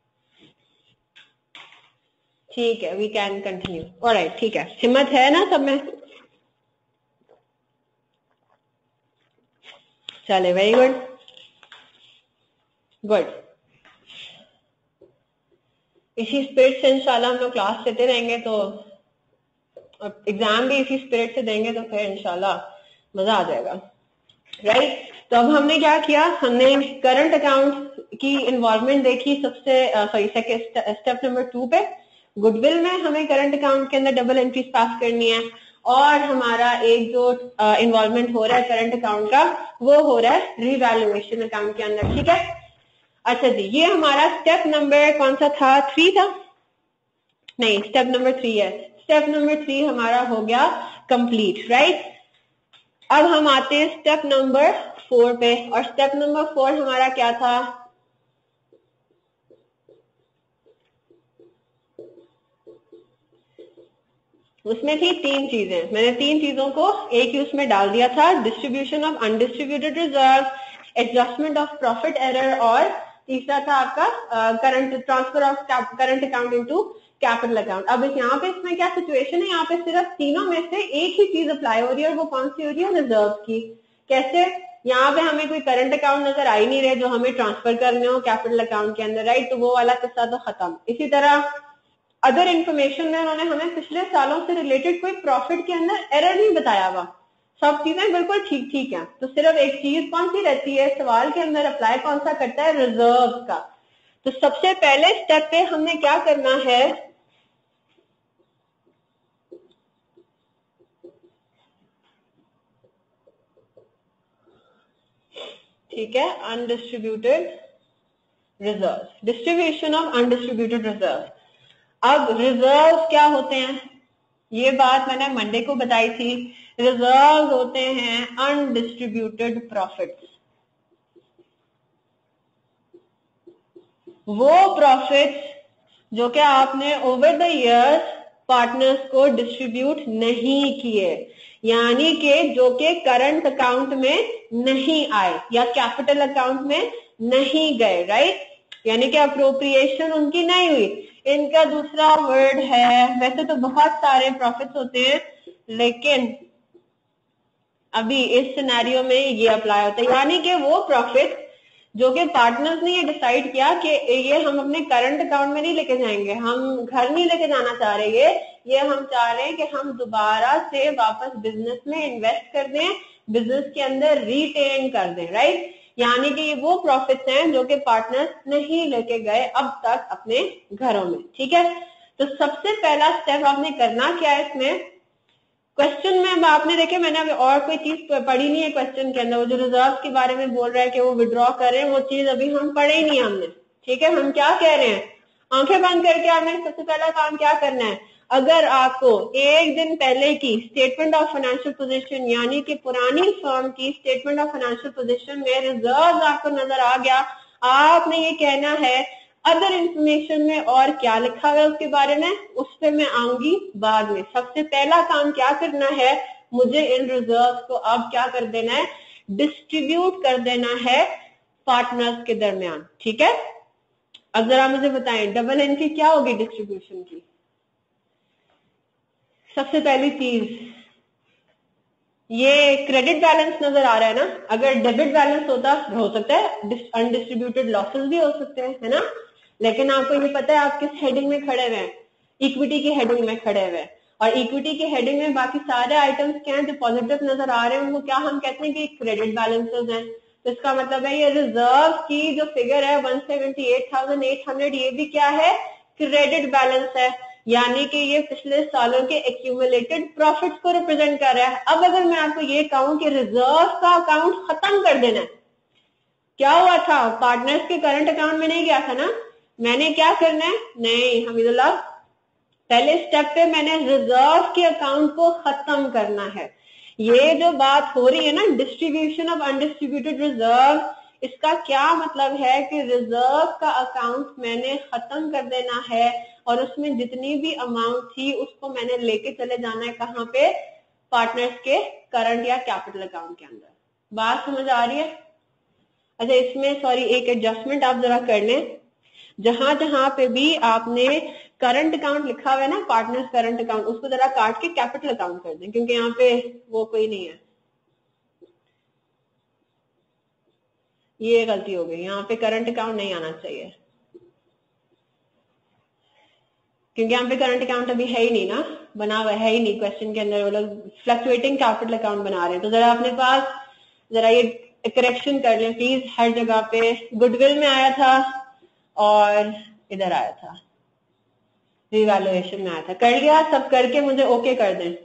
ठीक है, वी कैन कंटिन्यू। ऑलराइट, ठीक है, हिम्मत है ना सब में? चले, वेरी गुड गुड। इसी स्पिरिट से इंशाल्लाह हम लोग क्लास लेते रहेंगे, तो एग्जाम भी इसी स्पिरिट से देंगे, तो फिर इंशाल्लाह मजा आ जाएगा, राइट? तो अब हमने क्या किया, हमने करंट अकाउंट की इन्वॉल्वमेंट देखी सबसे सॉरी स्टेप नंबर 2 पे। गुडविल में हमें करंट अकाउंट के अंदर डबल एंट्रीज पास करनी है, और हमारा एक जो इन्वॉल्वमेंट हो रहा है करंट अकाउंट का, वो हो रहा है रिवैल्यूएशन अकाउंट के अंदर, ठीक है? अच्छा जी, ये हमारा स्टेप नंबर कौन सा था? 3 था? नहीं, स्टेप नंबर 3 है। स्टेप नंबर 3 हमारा हो गया कंप्लीट, राइट? अब हम आते हैं स्टेप नंबर 4 पे, और स्टेप नंबर 4 हमारा क्या था? उसमें थी 3 चीजें। मैंने 3 चीजों को एक ही उसमें डाल दिया था, distribution of undistributed reserve, adjustment of profit error, और तीसरा था आपका current transfer of current account into capital account. अब यहाँ पे इसमें क्या सिचुएशन है, यहाँ पे सिर्फ तीनों में से एक ही चीज अप्लाई हो रही है, और वो कौन सी हो रही है? रिजर्व की। कैसे? यहाँ पे हमें कोई करंट अकाउंट नजर आ ही नहीं रहे जो हमें ट्रांसफर करने हो कैपिटल अकाउंट के अंदर, राइट? तो वो वाला किस्सा तो खत्म। इसी तरह अदर इन्फॉर्मेशन में उन्होंने हमें पिछले सालों से रिलेटेड कोई प्रॉफिट के अंदर एरर नहीं बताया हुआ, सब चीजें बिल्कुल ठीक ठीक है। तो सिर्फ एक चीज कौन सी रहती है सवाल के अंदर, अप्लाई कौन सा करता है? रिजर्व का। तो सबसे पहले स्टेप पे हमने क्या करना है, ठीक है, undistributed reserve, distribution of undistributed reserve. अब रिजर्व क्या होते हैं, ये बात मैंने मंडे को बताई थी। रिजर्व होते हैं अनडिस्ट्रीब्यूटेड प्रॉफिट्स, वो प्रॉफिट्स जो कि आपने ओवर द इयर्स पार्टनर्स को डिस्ट्रीब्यूट नहीं किए, यानी कि जो कि करंट अकाउंट में नहीं आए या कैपिटल अकाउंट में नहीं गए, राइट? यानी कि अप्रोप्रिएशन उनकी नहीं हुई। इनका दूसरा वर्ड है, वैसे तो बहुत सारे प्रॉफिट्स होते हैं, लेकिन अभी इस सिनेरियो में ये अप्लाई होता है, यानी कि वो प्रॉफिट जो कि पार्टनर्स ने ये डिसाइड किया कि ये हम अपने करंट अकाउंट में नहीं लेके जाएंगे, हम घर नहीं लेके जाना चाह रहे, ये हम चाह रहे हैं कि हम दोबारा से वापस बिजनेस में इन्वेस्ट कर दें, बिजनेस के अंदर रिटेन कर दें, राइट? यानी कि ये वो प्रॉफिट्स हैं जो कि पार्टनर्स नहीं लेके गए अब तक अपने घरों में, ठीक है? तो सबसे पहला स्टेप आपने करना क्या है इसमें, क्वेश्चन में अब आपने देखे, मैंने अभी और कोई चीज पढ़ी नहीं है क्वेश्चन के अंदर। वो जो रिजर्व के बारे में बोल रहा है कि वो विड्रॉ कर रहे हैं, वो चीज अभी हम पढ़े ही नहीं हमने, ठीक है? हम क्या कह रहे हैं, आंखें बंद करके आपने सबसे पहला काम क्या करना है, अगर आपको एक दिन पहले की स्टेटमेंट ऑफ फाइनेंशियल पोजीशन, यानी कि पुरानी फर्म की स्टेटमेंट ऑफ फाइनेंशियल पोजीशन में रिजर्व आपको नजर आ गया, आपने ये कहना है अदर इंफॉर्मेशन में और क्या लिखा हुआ है उसके बारे में, उस पर मैं आऊंगी बाद में। सबसे पहला काम क्या करना है, मुझे इन रिजर्व को अब क्या कर देना है, डिस्ट्रीब्यूट कर देना है पार्टनर्स के दरमियान, ठीक है? अब जरा मुझे बताएं डबल एंट्री क्या होगी डिस्ट्रीब्यूशन की? सबसे पहली चीज ये क्रेडिट बैलेंस नजर आ रहा है ना, अगर डेबिट बैलेंस होता हो सकता है अनडिस्ट्रीब्यूटेड लॉसेस भी हो सकते हैं, है ना, लेकिन आपको ये पता है आप किस हेडिंग में खड़े हुए हैं, इक्विटी की हेडिंग में खड़े हुए हैं, और इक्विटी की हेडिंग में बाकी सारे आइटम्स क्या हैं जो पॉजिटिव नजर आ रहे हैं उनको क्या हम कहते हैं कि क्रेडिट बैलेंसेस हैं। तो इसका मतलब है ये रिजर्व की जो फिगर है 178,800 ये भी क्या है, क्रेडिट बैलेंस है, यानी कि ये पिछले सालों के एक्यूमुलेटेड प्रॉफिट्स को रिप्रेजेंट कर रहा है। अब अगर मैं आपको ये कहूं कि रिजर्व का अकाउंट खत्म कर देना है, क्या हुआ था, पार्टनर्स के करंट अकाउंट में नहीं गया था ना, मैंने क्या करना है, नहीं हमीदुल्लाह, पहले स्टेप पे मैंने रिजर्व के अकाउंट को खत्म करना है। ये जो बात हो रही है ना डिस्ट्रीब्यूशन ऑफ अनडिस्ट्रीब्यूटेड रिजर्व, इसका क्या मतलब है कि रिजर्व का अकाउंट मैंने खत्म कर देना है और उसमें जितनी भी अमाउंट थी उसको मैंने लेके चले जाना है कहाँ पे, पार्टनर्स के करंट या कैपिटल अकाउंट के अंदर। बात समझ आ रही है? अच्छा इसमें सॉरी एक एडजस्टमेंट आप जरा कर लें, जहां जहां पे भी आपने करंट अकाउंट लिखा हुआ है ना, पार्टनर्स करंट अकाउंट, उसको जरा काट के कैपिटल अकाउंट कर दें, क्योंकि यहाँ पे वो कोई नहीं है, ये गलती हो गई, यहाँ पे करंट अकाउंट नहीं आना चाहिए, क्योंकि यहाँ पे करंट अकाउंट अभी है ही नहीं ना, बना हुआ है ही नहीं क्वेश्चन के अंदर, वो लोग फ्लक्चुएटिंग कैपिटल अकाउंट बना रहे हैं। तो जरा अपने पास जरा ये करेक्शन कर लें प्लीज, हर जगह पे गुडविल में आया था और इधर आया था, रिवैल्यूएशन में आया था, कर लिया, सब करके मुझे ओके कर दें।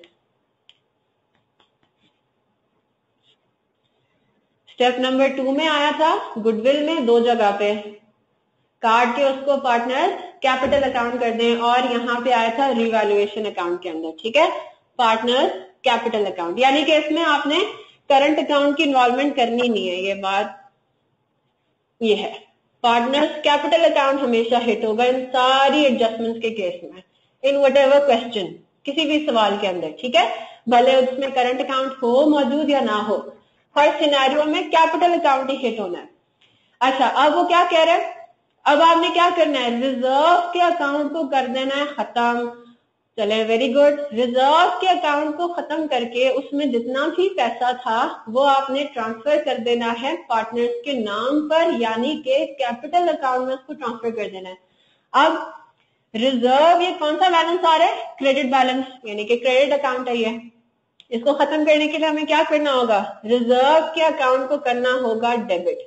स्टेप नंबर 2 में आया था, गुडविल में दो जगह पे काट के उसको पार्टनर कैपिटल अकाउंट कर दें, और यहाँ पे आया था रिवैल्यूएशन अकाउंट के अंदर, ठीक है, पार्टनर कैपिटल अकाउंट, यानी कि इसमें आपने करंट अकाउंट की इन्वॉल्वमेंट करनी नहीं है, ये बात ये है। पार्टनर्स कैपिटल अकाउंट हमेशा हिट होगा इन सारी एडजस्टमेंट्स के केस में, इन व्हाटएवर क्वेश्चन, किसी भी सवाल के अंदर, ठीक है, भले उसमें करंट अकाउंट हो मौजूद या ना हो, हर सिनेरियो में कैपिटल अकाउंट ही हिट होना है। अच्छा अब वो क्या कह रहे हैं, अब आपने क्या करना है, रिजर्व के अकाउंट को कर देना है खत्म। चले वेरी गुड, रिजर्व के अकाउंट को खत्म करके उसमें जितना भी पैसा था वो आपने ट्रांसफर कर देना है पार्टनर्स के नाम पर, यानी कि कैपिटल अकाउंट में उसको ट्रांसफर कर देना है। अब रिजर्व ये कौन सा बैलेंस आ रहा है, क्रेडिट बैलेंस, यानी कि क्रेडिट अकाउंट है ये, इसको खत्म करने के लिए हमें क्या करना होगा, रिजर्व के अकाउंट को करना होगा डेबिट,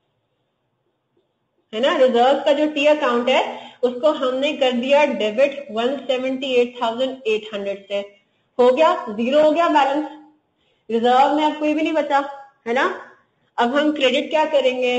है ना, रिजर्व का जो टी अकाउंट है उसको हमने कर दिया डेबिट 178,800 से, हो गया, जीरो हो गया बैलेंस, रिजर्व में अब कोई भी नहीं बचा, है ना। अब हम क्रेडिट क्या करेंगे,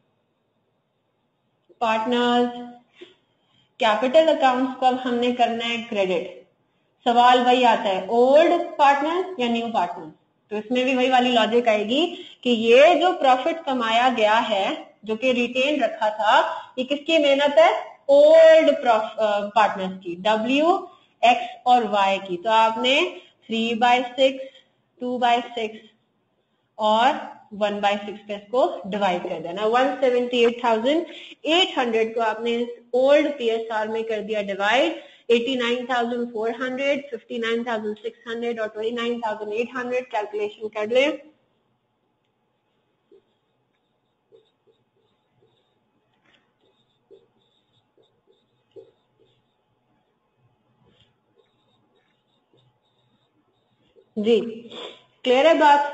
पार्टनर्स कैपिटल अकाउंट्स को अब हमने करना है क्रेडिट। सवाल वही आता है, ओल्ड पार्टनर्स या न्यू पार्टनर्स, तो इसमें भी वही वाली लॉजिक आएगी कि ये जो प्रॉफिट कमाया गया है जो कि रिटेन रखा था, ये किसकी मेहनत है, ओल्ड पार्टनर्स की, W, X और Y की। तो आपने 3/6, 2/6 और 1/6 पे इसको डिवाइड कर देना। 178,800 को आपने ओल्ड PSR में कर दिया डिवाइड, 89,400, 59,600 और 29,800 कैलकुलेशन कर ले। जी क्लियर है बात?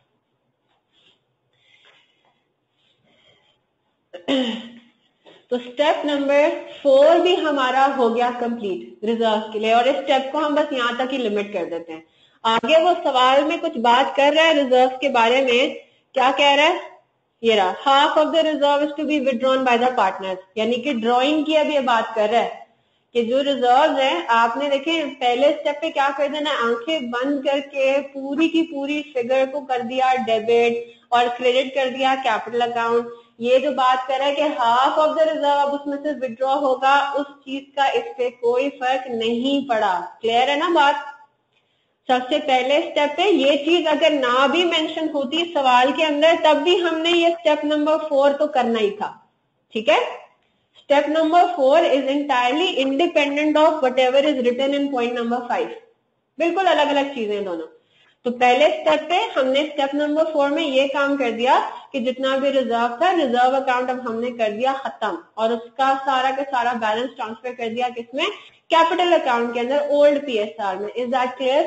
तो स्टेप नंबर 4 भी हमारा हो गया कंप्लीट रिजर्व के लिए, और इस स्टेप को हम बस यहां तक ही लिमिट कर देते हैं। आगे वो सवाल में कुछ बात कर रहा है रिजर्व के बारे में, क्या कह रहा है, ये रहा, half of the reserve is to be withdrawn by the partners, यानी कि ड्रॉइंग की अब ये बात कर रहा है कि जो रिजर्व है आपने देखे पहले स्टेप पे क्या कर देना, आंखें बंद करके पूरी की पूरी फिगर को कर दिया डेबिट और क्रेडिट कर दिया कैपिटल अकाउंट। ये जो बात कर रहा है कि हाफ ऑफ द रिजर्व अब उसमें से विड्रॉ होगा, उस चीज का इस पे कोई फर्क नहीं पड़ा। क्लियर है ना बात? सबसे पहले स्टेप पे ये चीज अगर ना भी मेंशन होती सवाल के अंदर तब भी हमने ये स्टेप नंबर 4 तो करना ही था, ठीक है। Step number 4 is entirely independent of whatever is written in point number 5. बिल्कुल अलग अलग चीजें दोनों। तो पहले स्टेप पे हमने स्टेप नंबर 4 में ये काम कर दिया कि जितना भी रिजर्व था, रिजर्व अकाउंट अब हमने कर दिया खत्म, और उसका सारा का सारा बैलेंस ट्रांसफर कर दिया किसमें, कैपिटल अकाउंट के अंदर, ओल्ड पीएसआर में। Is that clear?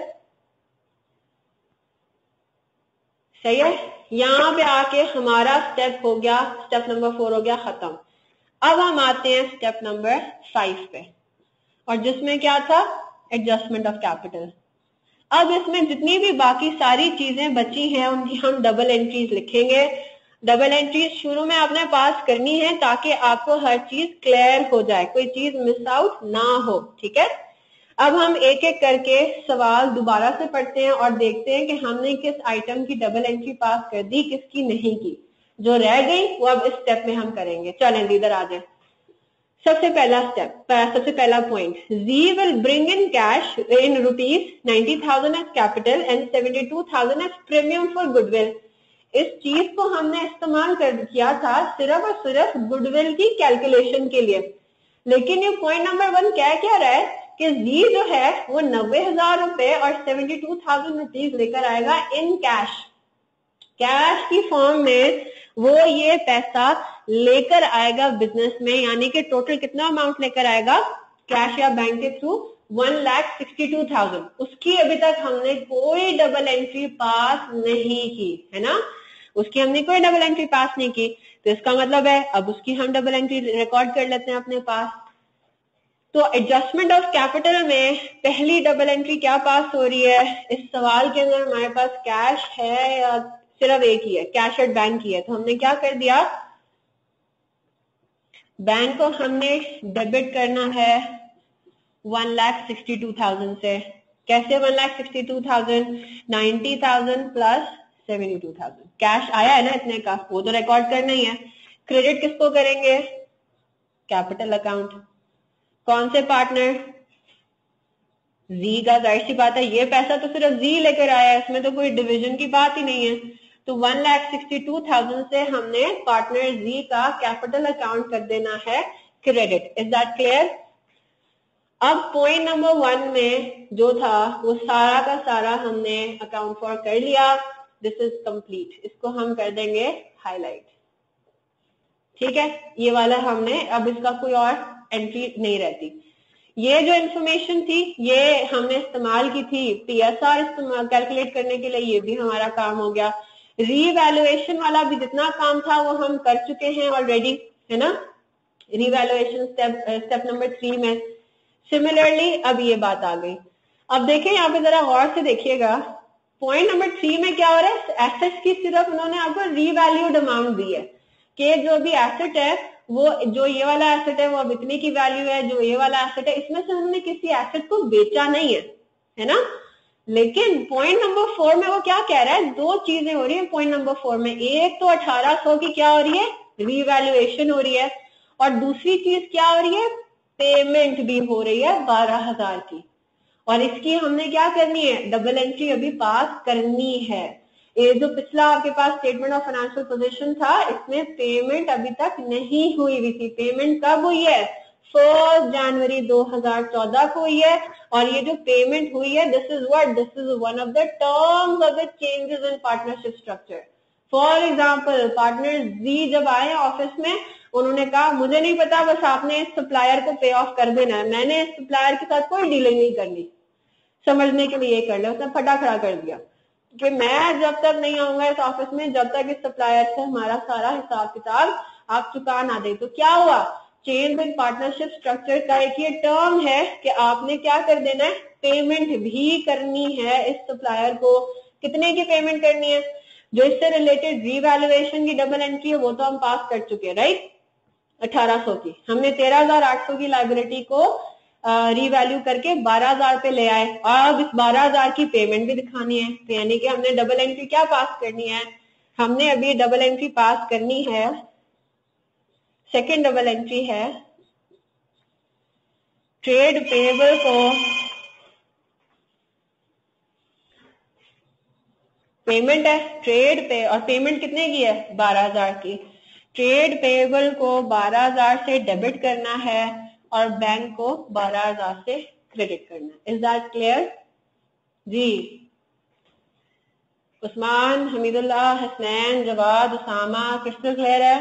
सही है। यहां पे आके हमारा स्टेप हो गया, स्टेप नंबर 4 हो गया खत्म। अब हम आते हैं स्टेप नंबर 5 पे, और जिसमें क्या था, एडजस्टमेंट ऑफ कैपिटल। अब इसमें जितनी भी बाकी सारी चीजें बची हैं उनकी हम डबल एंट्रीज लिखेंगे। डबल एंट्रीज शुरू में आपने पास करनी है ताकि आपको हर चीज क्लियर हो जाए, कोई चीज मिस आउट ना हो, ठीक है। अब हम एक एक करके सवाल दोबारा से पढ़ते हैं और देखते हैं कि हमने किस आइटम की डबल एंट्री पास कर दी, किसकी नहीं की। जो रह गई वो अब इस स्टेप में हम करेंगे। चलें इधर आ जाए। सबसे पहला स्टेप, सबसे पहला point, G will bring in cash in ₹90,000 as capital and 72,000 as premium for goodwill. इस चीज को हमने इस्तेमाल कर किया था सिर्फ और सिर्फ गुडविल की कैलकुलेशन के लिए, लेकिन ये पॉइंट नंबर 1 क्या रहा है कि जी जो है वो 90,000 रुपए और 72,000 रुपीज लेकर आएगा इन कैश, कैश की फॉर्म में वो ये पैसा लेकर आएगा बिजनेस में, यानी कि टोटल कितना अमाउंट लेकर आएगा कैश या बैंक के थ्रू, 1,62,000। उसकी अभी तक हमने कोई डबल एंट्री पास नहीं की है ना, उसकी हमने कोई डबल एंट्री पास नहीं की, तो इसका मतलब है अब उसकी हम डबल एंट्री रिकॉर्ड कर लेते हैं अपने पास। तो एडजस्टमेंट ऑफ कैपिटल में पहली डबल एंट्री क्या पास हो रही है, इस सवाल के अंदर हमारे पास कैश है या सिर्फ एक ही है, कैश एट बैंक ही है, तो हमने क्या कर दिया, बैंक को हमने डेबिट करना है 1,62,000 से। कैसे 1,62,000? 90,000 प्लस 72,000 कैश आया है ना इतने का, वो तो रिकॉर्ड करना ही है। क्रेडिट किसको करेंगे, कैपिटल अकाउंट। कौन से पार्टनर, जी का। जाहिर सी बात है ये पैसा तो सिर्फ जी लेकर आया है, इसमें तो कोई डिवीजन की बात ही नहीं है, तो 1,62,000 से हमने पार्टनर जी का कैपिटल अकाउंट कर देना है क्रेडिट। Is that clear? अब पॉइंट नंबर 1 में जो था वो सारा का सारा हमने अकाउंट फॉर कर लिया, दिस इज कंप्लीट। इसको हम कर देंगे हाईलाइट, ठीक है। ये वाला हमने, अब इसका कोई और एंट्री नहीं रहती। ये जो इंफॉर्मेशन थी ये हमने इस्तेमाल की थी पीएसआर कैलकुलेट करने के लिए, ये भी हमारा काम हो गया। रीवैल्यूएशन वाला भी जितना काम था वो हम कर चुके हैं ऑलरेडी, है ना, रीवैल्यूएशन स्टेप नंबर 3 में। सिमिलरली अब ये बात आ गई। अब देखें यहाँ पे जरा गौर से देखिएगा, पॉइंट नंबर 3 में क्या हो रहा है, एसेट्स की सिर्फ उन्होंने आपको रीवैल्यूड अमाउंट दी है कि जो भी एसेट है वो, जो ये वाला एसेट है वो अब इतनी की वैल्यू है, जो ये वाला एसेट है इसमें से हमने किसी एसेट को बेचा नहीं है ना। लेकिन पॉइंट नंबर 4 में वो क्या कह रहा है, दो चीजें हो रही है पॉइंट नंबर 4 में। एक तो 1800 की क्या हो रही है, रीवैल्यूएशन हो रही है, और दूसरी चीज क्या हो रही है, पेमेंट भी हो रही है 12,000 की, और इसकी हमने क्या करनी है, डबल एंट्री अभी पास करनी है। ये जो पिछला आपके पास स्टेटमेंट ऑफ फाइनेंशियल पोजीशन था इसमें पेमेंट अभी तक नहीं हुई थी। पेमेंट कब हुई है, 1 जनवरी 2014 को हुई है, और ये जो पेमेंट हुई है this is one of the terms of the changes in partnership structure. For example partner जी जब आए ऑफिस में, उन्होंने कहा मुझे नहीं पता, बस आपने इस सप्लायर को पे ऑफ कर देना है, मैंने इस सप्लायर के साथ कोई डीलिंग नहीं करनी, समझने के लिए ये कर लिया, उसने फटा खड़ा कर दिया कि मैं जब तक नहीं आऊंगा इस ऑफिस में जब तक इस सप्लायर से हमारा सारा हिसाब किताब आप चुका ना दे। तो क्या हुआ, चेंज इन पार्टनरशिप स्ट्रक्चर का एक ये टर्म है कि आपने क्या कर देना है, पेमेंट भी करनी है इस सप्लायर को। कितने की पेमेंट करनी है, जो इससे रिलेटेड रीवैल्यूएशन की डबल एंट्री है वो तो हम पास कर चुके हैं, राइट, 1800 की। हमने 13,800 की लायबिलिटी को रीवैल्यू करके 12,000 पे ले आए, और अब इस 12,000 की पेमेंट भी दिखानी है, तो यानी कि हमने डबल एंट्री क्या पास करनी है, हमने अभी डबल एंट्री पास करनी है, सेकंड डबल एंट्री है ट्रेड पेएबल को, पेमेंट है ट्रेड पे, और पेमेंट कितने की है, 12,000 की। ट्रेड पेएबल को 12,000 से डेबिट करना है और बैंक को 12,000 से क्रेडिट करना है। इज दैट क्लियर जी? उस्मान, हमीदुल्लाह, हसनैन, जवाद, उसामा, क्रिस्टल क्लियर है?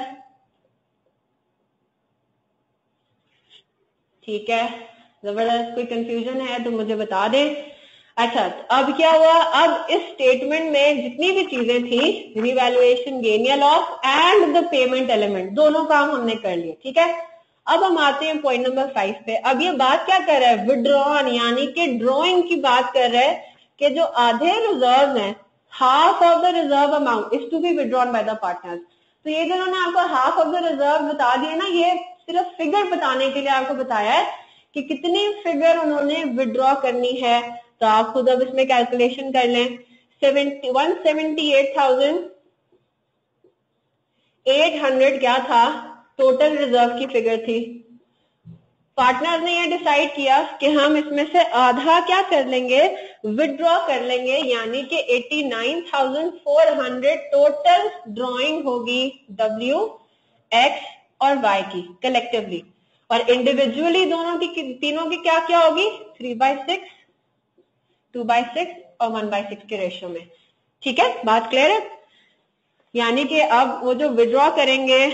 ठीक है, जबरदस्त। कोई कंफ्यूजन है तो मुझे बता दें। अच्छा, अब क्या हुआ, अब इस स्टेटमेंट में जितनी भी चीजें थी, रिवैल्यूएशन गेन या loss and the payment element, दोनों काम हमने कर लिए। ठीक है, अब हम आते हैं पॉइंट नंबर 5 पे। अब ये बात क्या कर रहा है, विड्रॉन यानी कि ड्रॉइंग की बात कर रहा है कि जो आधे रिजर्व हैं, half of the reserve amount is to be withdrawn by the partners. तो ये जो उन्होंने आपको हाफ ऑफ द रिजर्व बता दिए ना, ये सिर्फ फिगर बताने के लिए आपको बताया है कि कितनी फिगर उन्होंने विड्रॉ करनी है। तो आप खुद अब इसमें कैलकुलेशन कर लें। 178,800 क्या था, टोटल रिजर्व की फिगर थी। पार्टनर ने ये डिसाइड किया कि हम इसमें से आधा क्या कर लेंगे, विड्रॉ कर लेंगे, यानी कि 89,400 टोटल ड्रॉइंग होगी W, X और Y की कलेक्टिवली, और इंडिविजुअली दोनों की तीनों की क्या क्या होगी, 3/6, 2/6 और 1/6 के रेशियो में। ठीक है, बात क्लियर है? यानी कि अब वो जो विड्रॉ करेंगे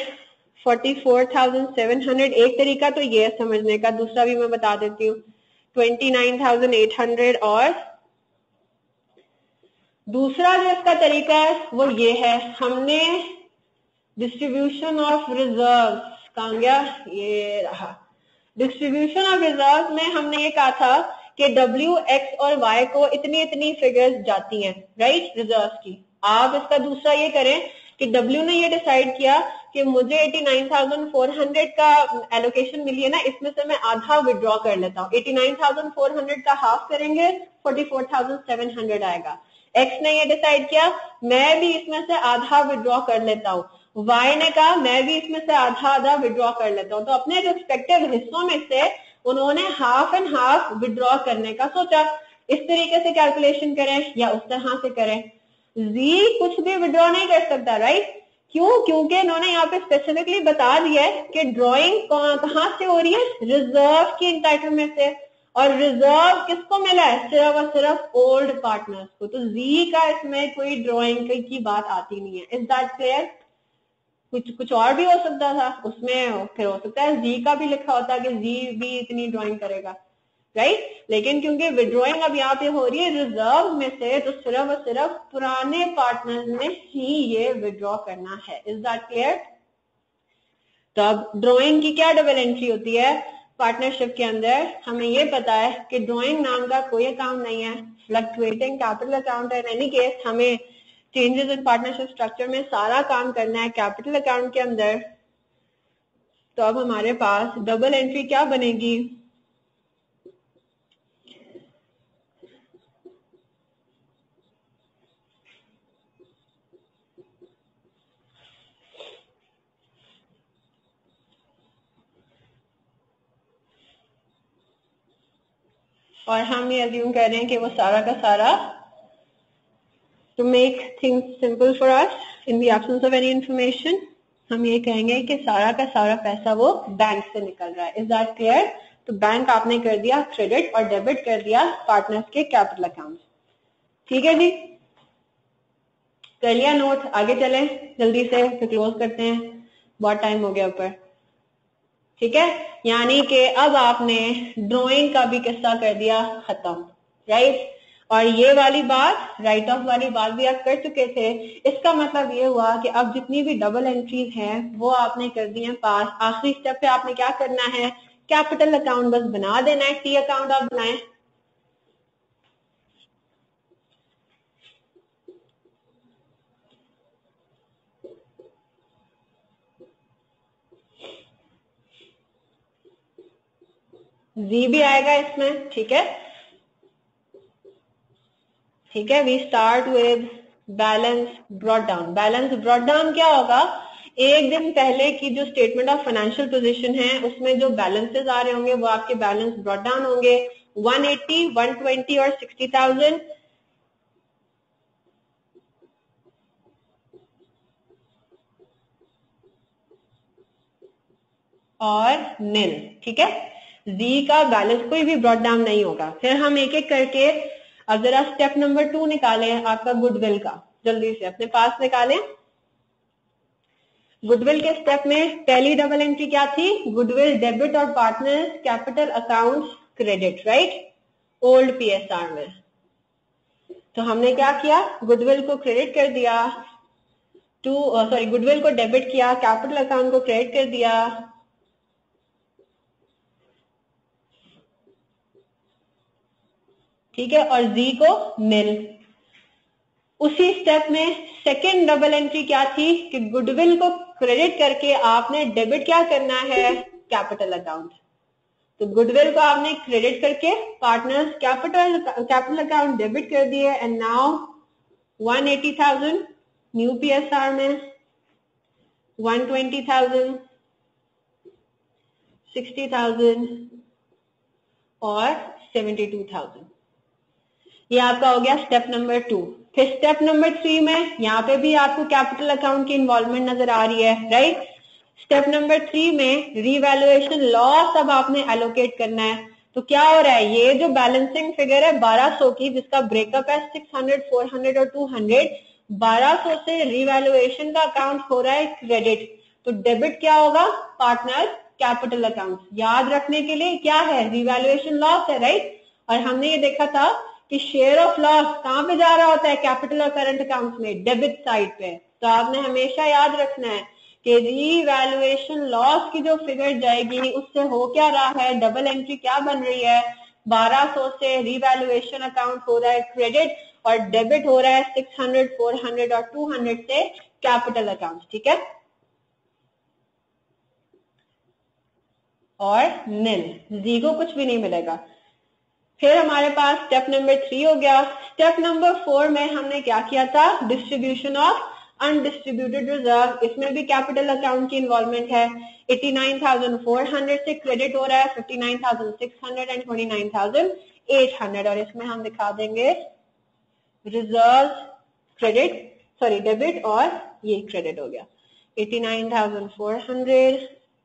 44,700, एक तरीका तो ये समझने का, दूसरा भी मैं बता देती हूँ। 29,800 और दूसरा जो इसका तरीका है वो ये है, हमने डिस्ट्रीब्यूशन ऑफ रिजर्व, कहाँ गया, ये रहा। डिस्ट्रीब्यूशन ऑफ रिजर्व में हमने ये कहा था कि W, X और Y को इतनी इतनी फिगर्स जाती हैं, राइट, रिजर्व की। आप इसका दूसरा ये करें कि W ने ये डिसाइड किया कि मुझे 89,400 का एलोकेशन मिली है ना, इसमें से मैं आधा विड्रॉ कर लेता हूँ। 89,400 का हाफ करेंगे, 44,700 आएगा। X ने ये डिसाइड किया मैं भी इसमें से आधा विड्रॉ कर लेता हूँ। Y ने कहा मैं भी इसमें से आधा आधा विड्रॉ कर लेता हूँ। तो अपने रिस्पेक्टिव हिस्सों में से उन्होंने हाफ एंड हाफ विड्रॉ करने का सोचा। इस तरीके से कैलकुलेशन करें या उस तरह से करें, Z कुछ भी विड्रॉ नहीं कर सकता, राइट? क्यों? क्योंकि इन्होंने यहाँ पे स्पेसिफिकली बता दिया है कि ड्रॉइंग कहाँ से हो रही है, रिजर्व की इंटाइटलमेंट से, और रिजर्व किसको मिला है, सिर्फ और सिर्फ ओल्ड पार्टनर्स को। तो Z का इसमें कोई ड्रॉइंग की बात आती नहीं है। Is that clear? कुछ और भी हो सकता था उसमें, फिर हो सकता है Z का भी लिखा होता कि Z भी इतनी ड्रॉइंग करेगा, राइट? लेकिन क्योंकि विड्रॉइंग अब यहाँ पे हो रही है रिजर्व में से, तो सिर्फ और सिर्फ पुराने पार्टनर्स ने ही ये विड्रॉ करना है। Is that clear? तो अब ड्रॉइंग की क्या डबल एंट्री होती है पार्टनरशिप के अंदर? हमें ये पता है कि ड्रॉइंग नाम का कोई अकाउंट नहीं है, फ्लक्चुएटिंग कैपिटल अकाउंट है। इन एनी केस हमें चेंजेस इन पार्टनरशिप स्ट्रक्चर में सारा काम करना है कैपिटल अकाउंट के अंदर। तो अब हमारे पास डबल एंट्री क्या बनेगी, और हम ये अज्यूम कर रहे हैं कि वो सारा का सारा, to make things simple for us in the absence of any information, हम ये कहेंगे कि सारा का सारा पैसा वो बैंक से निकल रहा है। Is that clear? तो बैंक आपने कर दिया क्रेडिट और डेबिट कर दिया पार्टनर्स के कैपिटल अकाउंट। ठीक है जी, कर लिया नोट? आगे चलें जल्दी से, फिर क्लोज करते हैं, बहुत टाइम हो गया ऊपर। ठीक है, यानी कि अब आपने ड्राइंग का भी किस्सा कर दिया खत्म, राइट? और ये वाली बात, राइट ऑफ वाली बात भी आप कर चुके थे। इसका मतलब ये हुआ कि अब जितनी भी डबल एंट्रीज हैं वो आपने कर दी हैं पास। आखिरी स्टेप पे आपने क्या करना है, कैपिटल अकाउंट बस बना देना है। टी अकाउंट आप बनाएं, जी भी आएगा इसमें। ठीक है, ठीक है, we start with balance brought down. Balance brought down क्या होगा, एक दिन पहले की जो स्टेटमेंट ऑफ फाइनेंशियल पोजीशन है उसमें जो बैलेंसेस आ रहे होंगे वो आपके बैलेंस ब्रॉट डाउन होंगे। 180, 120 और 60,000 और नील। ठीक है, जी का बैलेंस कोई भी ब्रॉट डाउन नहीं होगा। फिर हम एक एक करके अब जरा स्टेप नंबर 2 निकालें आपका गुडविल का। जल्दी से अपने पास निकालें। गुडविल के स्टेप में पहली डबल एंट्री क्या थी? गुडविल डेबिट और partners capital account credit, right, old PSR में। तो हमने क्या किया? गुडविल को क्रेडिट कर दिया गुडविल को डेबिट किया, कैपिटल अकाउंट को क्रेडिट कर दिया, ठीक है, और जी को निल। उसी स्टेप में सेकेंड डबल एंट्री क्या थी कि गुडविल को क्रेडिट करके आपने डेबिट क्या करना है? Capital account. तो गुडविल को आपने क्रेडिट करके पार्टनर्स कैपिटल अकाउंट डेबिट कर दिए एंड नाउ 180,000 न्यू पीएसआर में, 120,000, 60,000 और 72,000। ये आपका हो गया स्टेप नंबर 2। फिर स्टेप नंबर 3 में यहाँ पे भी आपको कैपिटल अकाउंट की इन्वॉल्वमेंट नजर आ रही है, राइट। स्टेप नंबर 3 में रीवैल्यूएशन लॉस अब आपने एलोकेट करना है। तो क्या हो रहा है? ये जो बैलेंसिंग फिगर है 1200 की, जिसका ब्रेकअप है 600, 400 और 200, 1200 से रीवैल्यूएशन का अकाउंट हो रहा है क्रेडिट। तो डेबिट क्या होगा? Partner capital account. याद रखने के लिए क्या है? रीवैल्यूएशन लॉस है, राइट। और हमने ये देखा था कि शेयर ऑफ लॉस कहां पे जा रहा होता है? कैपिटल और करंट अकाउंट्स में, डेबिट साइड पे। तो आपने हमेशा याद रखना है कि रीवैल्यूएशन लॉस की जो फिगर जाएगी उससे हो क्या रहा है? डबल एंट्री क्या बन रही है? 1200 से रीवैल्यूएशन अकाउंट हो रहा है क्रेडिट और डेबिट हो रहा है 600, 400 और 200 से कैपिटल अकाउंट, ठीक है। और निल, जी को कुछ भी नहीं मिलेगा। फिर हमारे पास स्टेप नंबर 3 हो गया। स्टेप नंबर 4 में हमने क्या किया था? Distribution of undistributed reserve. इसमें भी कैपिटल अकाउंट की इन्वॉल्वमेंट है। 89,400 से क्रेडिट हो रहा है 59,600 एंड 29,800 और इसमें हम दिखा देंगे रिजर्व क्रेडिट, सॉरी डेबिट, और ये क्रेडिट हो गया 89,400,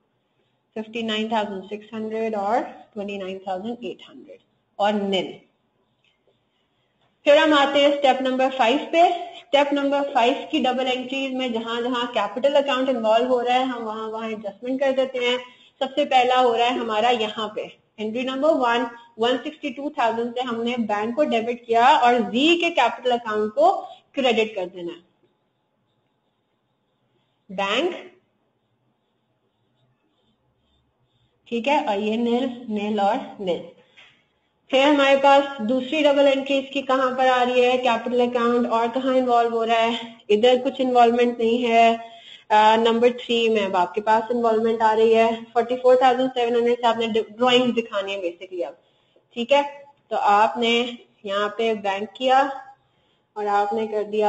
59,600 और 29,800 और निल। फिर हम आते हैं स्टेप नंबर 5 पे। स्टेप नंबर 5 की डबल एंट्रीज में जहां जहां कैपिटल अकाउंट इन्वॉल्व हो रहा है हम वहां वहां एडजस्टमेंट कर देते हैं। सबसे पहला हो रहा है हमारा यहाँ पे एंट्री नंबर 1, 162,000 से हमने बैंक को डेबिट किया और जी के कैपिटल अकाउंट को क्रेडिट कर देना है। बैंक, ठीक है, और ये निल और निल। फिर हमारे पास दूसरी डबल एंट्री इसकी कहां पर आ रही है? कैपिटल अकाउंट, और कहां इन्वॉल्व हो रहा है? इधर कुछ इन्वॉल्वमेंट नहीं है। नंबर 3 में अब आपके पास इन्वॉल्वमेंट आ रही है 44,700 से आपने ड्रॉइंग दिखानी है बेसिकली अब, ठीक है। तो आपने यहाँ पे बैंक किया और आपने कर दिया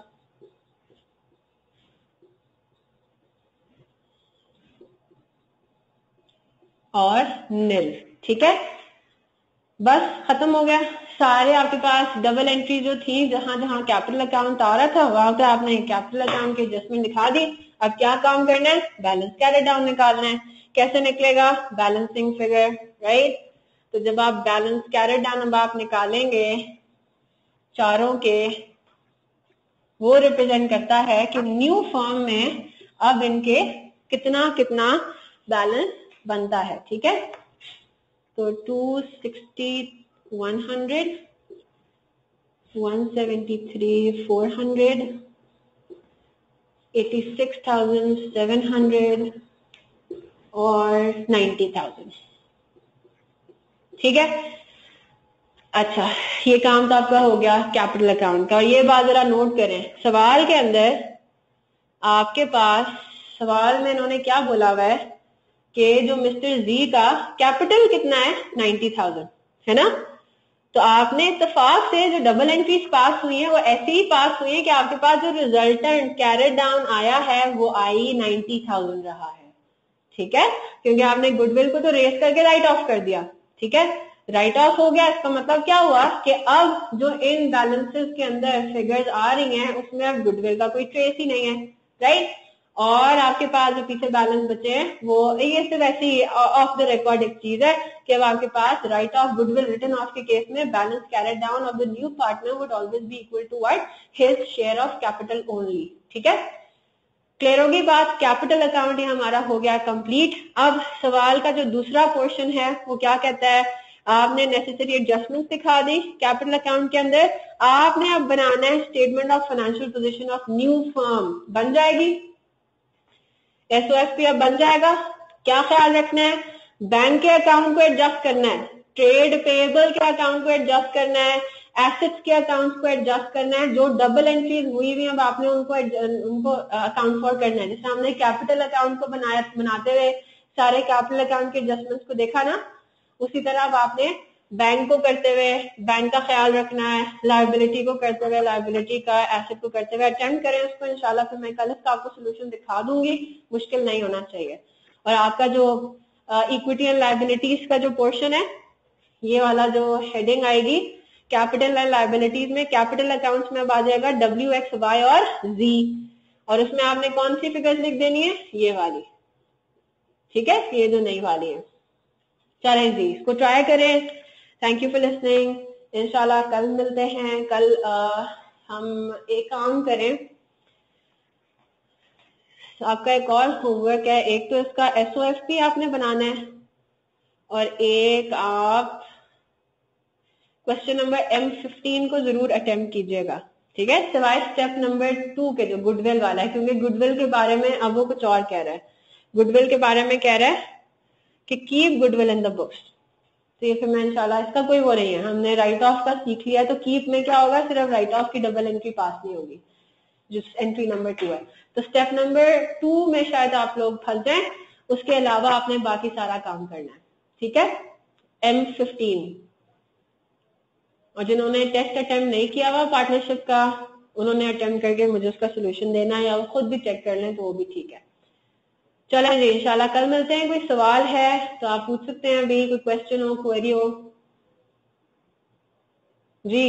और निल, ठीक है। बस खत्म हो गया। सारे आपके पास डबल एंट्री जो थी जहां जहां कैपिटल अकाउंट आ रहा था वहां पे आपने कैपिटल अकाउंट की एडजस्टमेंट दिखा दी। अब क्या काम करना है? बैलेंस कैरेट डाउन निकालना है। कैसे निकलेगा? Balancing figure, right. तो जब आप बैलेंस कैरेट डाउन अब आप निकालेंगे चारों के, वो रिप्रेजेंट करता है कि न्यू फॉर्म में अब इनके कितना कितना बैलेंस बनता है, ठीक है। तो 260, 100, 173, 400, 86,700 और 90,000, ठीक है। अच्छा, ये काम तो आपका हो गया कैपिटल अकाउंट का। और ये बात जरा नोट करें, सवाल के अंदर आपके पास सवाल में इन्होंने क्या बोला हुआ है कि जो मिस्टर जी का कैपिटल कितना है? 90,000, है ना। तो आपने इत्तेफाक से जो डबल एंट्रीज पास हुई है वो ऐसे ही पास हुई है कि आपके पास जो रिजल्टेंट कैरेट डाउन आया है वो आई 90,000 रहा है, ठीक है। क्योंकि आपने गुडविल को तो रेस करके राइट ऑफ कर दिया, ठीक है। राइट ऑफ हो गया, इसका मतलब क्या हुआ कि अब जो इन बैलेंसेस के अंदर फिगर्स आ रही हैं उसमें अब गुडविल का कोई ट्रेस ही नहीं है, राइट। और आपके पास जो पीछे बैलेंस बचे हैं वो ये सिर्फ ऐसी ऑफ द रिकॉर्ड एक चीज है कि अब आपके पास write off goodwill return of के केस में balance carried down of the new partner would always be equal to what his share of capital only. ठीक है, क्लियर होगी बात। कैपिटल अकाउंट ये हमारा हो गया कंप्लीट। अब सवाल का जो दूसरा पोर्शन है वो क्या कहता है, आपने नेसेसरी एडजस्टमेंट दिखा दी कैपिटल अकाउंट के अंदर, आपने अब बनाना है statement of financial position of new firm. बन जाएगी एसओएफपी, अब बन जाएगा। क्या ख्याल रखना है, बैंक के अकाउंट को एडजस्ट करना है, ट्रेड पेएबल के अकाउंट को एडजस्ट करना है, एसेट्स के अकाउंट्स को एडजस्ट करना है। जो डबल एंट्रीज हुई हुई अब आपने उनको अकाउंट फॉर करना है। जैसे हमने कैपिटल अकाउंट को बनाते हुए सारे कैपिटल अकाउंट के एडजस्टमेंट्स को देखा ना, उसी तरह अब आपने बैंक को करते हुए बैंक का ख्याल रखना है, लायबिलिटी को करते हुए लायबिलिटी का, एसेट को करते हुए अटेम्प्ट करें उसको इंशाल्लाह। फिर मैं कल इसका आपको सोल्यूशन दिखा दूंगी, मुश्किल नहीं होना चाहिए। और आपका जो इक्विटी एंड लायबिलिटीज का जो पोर्शन है, ये वाला जो हेडिंग आएगी कैपिटल एंड लायबिलिटीज में, कैपिटल अकाउंट्स में अब आ जाएगा डब्ल्यू एक्स वाई और जी, और उसमें आपने कौन सी फिगर्स लिख देनी है, ये वाली। ठीक है, ये जो नई वाली है। चलें जी, इसको ट्राई करें। Thank you for listening. इंशाल्लाह कल मिलते हैं। कल हम एक काम करें, आपका एक और होमवर्क है। एक तो इसका एसओएफपी आपने बनाना है और एक आप क्वेश्चन नंबर M15 को जरूर अटेम्प्ट कीजिएगा। ठीक है, सिवाय स्टेप नंबर 2 के जो गुडविल वाला है, क्योंकि गुडविल के बारे में अब वो कुछ और कह रहा है। गुडविल के बारे में कह रहा है कि keep goodwill in the books. तो ये फिर मैं इंशाल्लाह, इसका कोई वो नहीं है, हमने राइट ऑफ का सीख लिया। तो कीप में क्या होगा, सिर्फ राइट ऑफ की डबल एंट्री पास नहीं होगी जो एंट्री नंबर 2 है। तो स्टेप नंबर 2 में शायद आप लोग फंस जाएं, उसके अलावा आपने बाकी सारा काम करना है। ठीक है, M15। और जिन्होंने टेस्ट अटेम्प्ट नहीं किया हुआ पार्टनरशिप का, उन्होंने अटेम्प्ट करके मुझे उसका सोल्यूशन देना है, या वो खुद भी चेक कर लें तो वो भी ठीक है। चलें जी, इंशाल्लाह कल मिलते हैं। कोई सवाल है तो आप पूछ सकते हैं अभी, कोई क्वेश्चन हो, क्वेरी हो जी।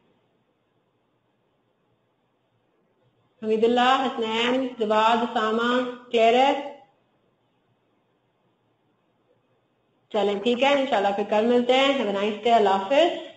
हमीदुल्लाह, हसनैन, जवाद, सामा, क्लियर है? चलें ठीक है, इंशाल्लाह फिर कल मिलते हैं। हैव अ नाइस डे, अल्लाह हाफिज।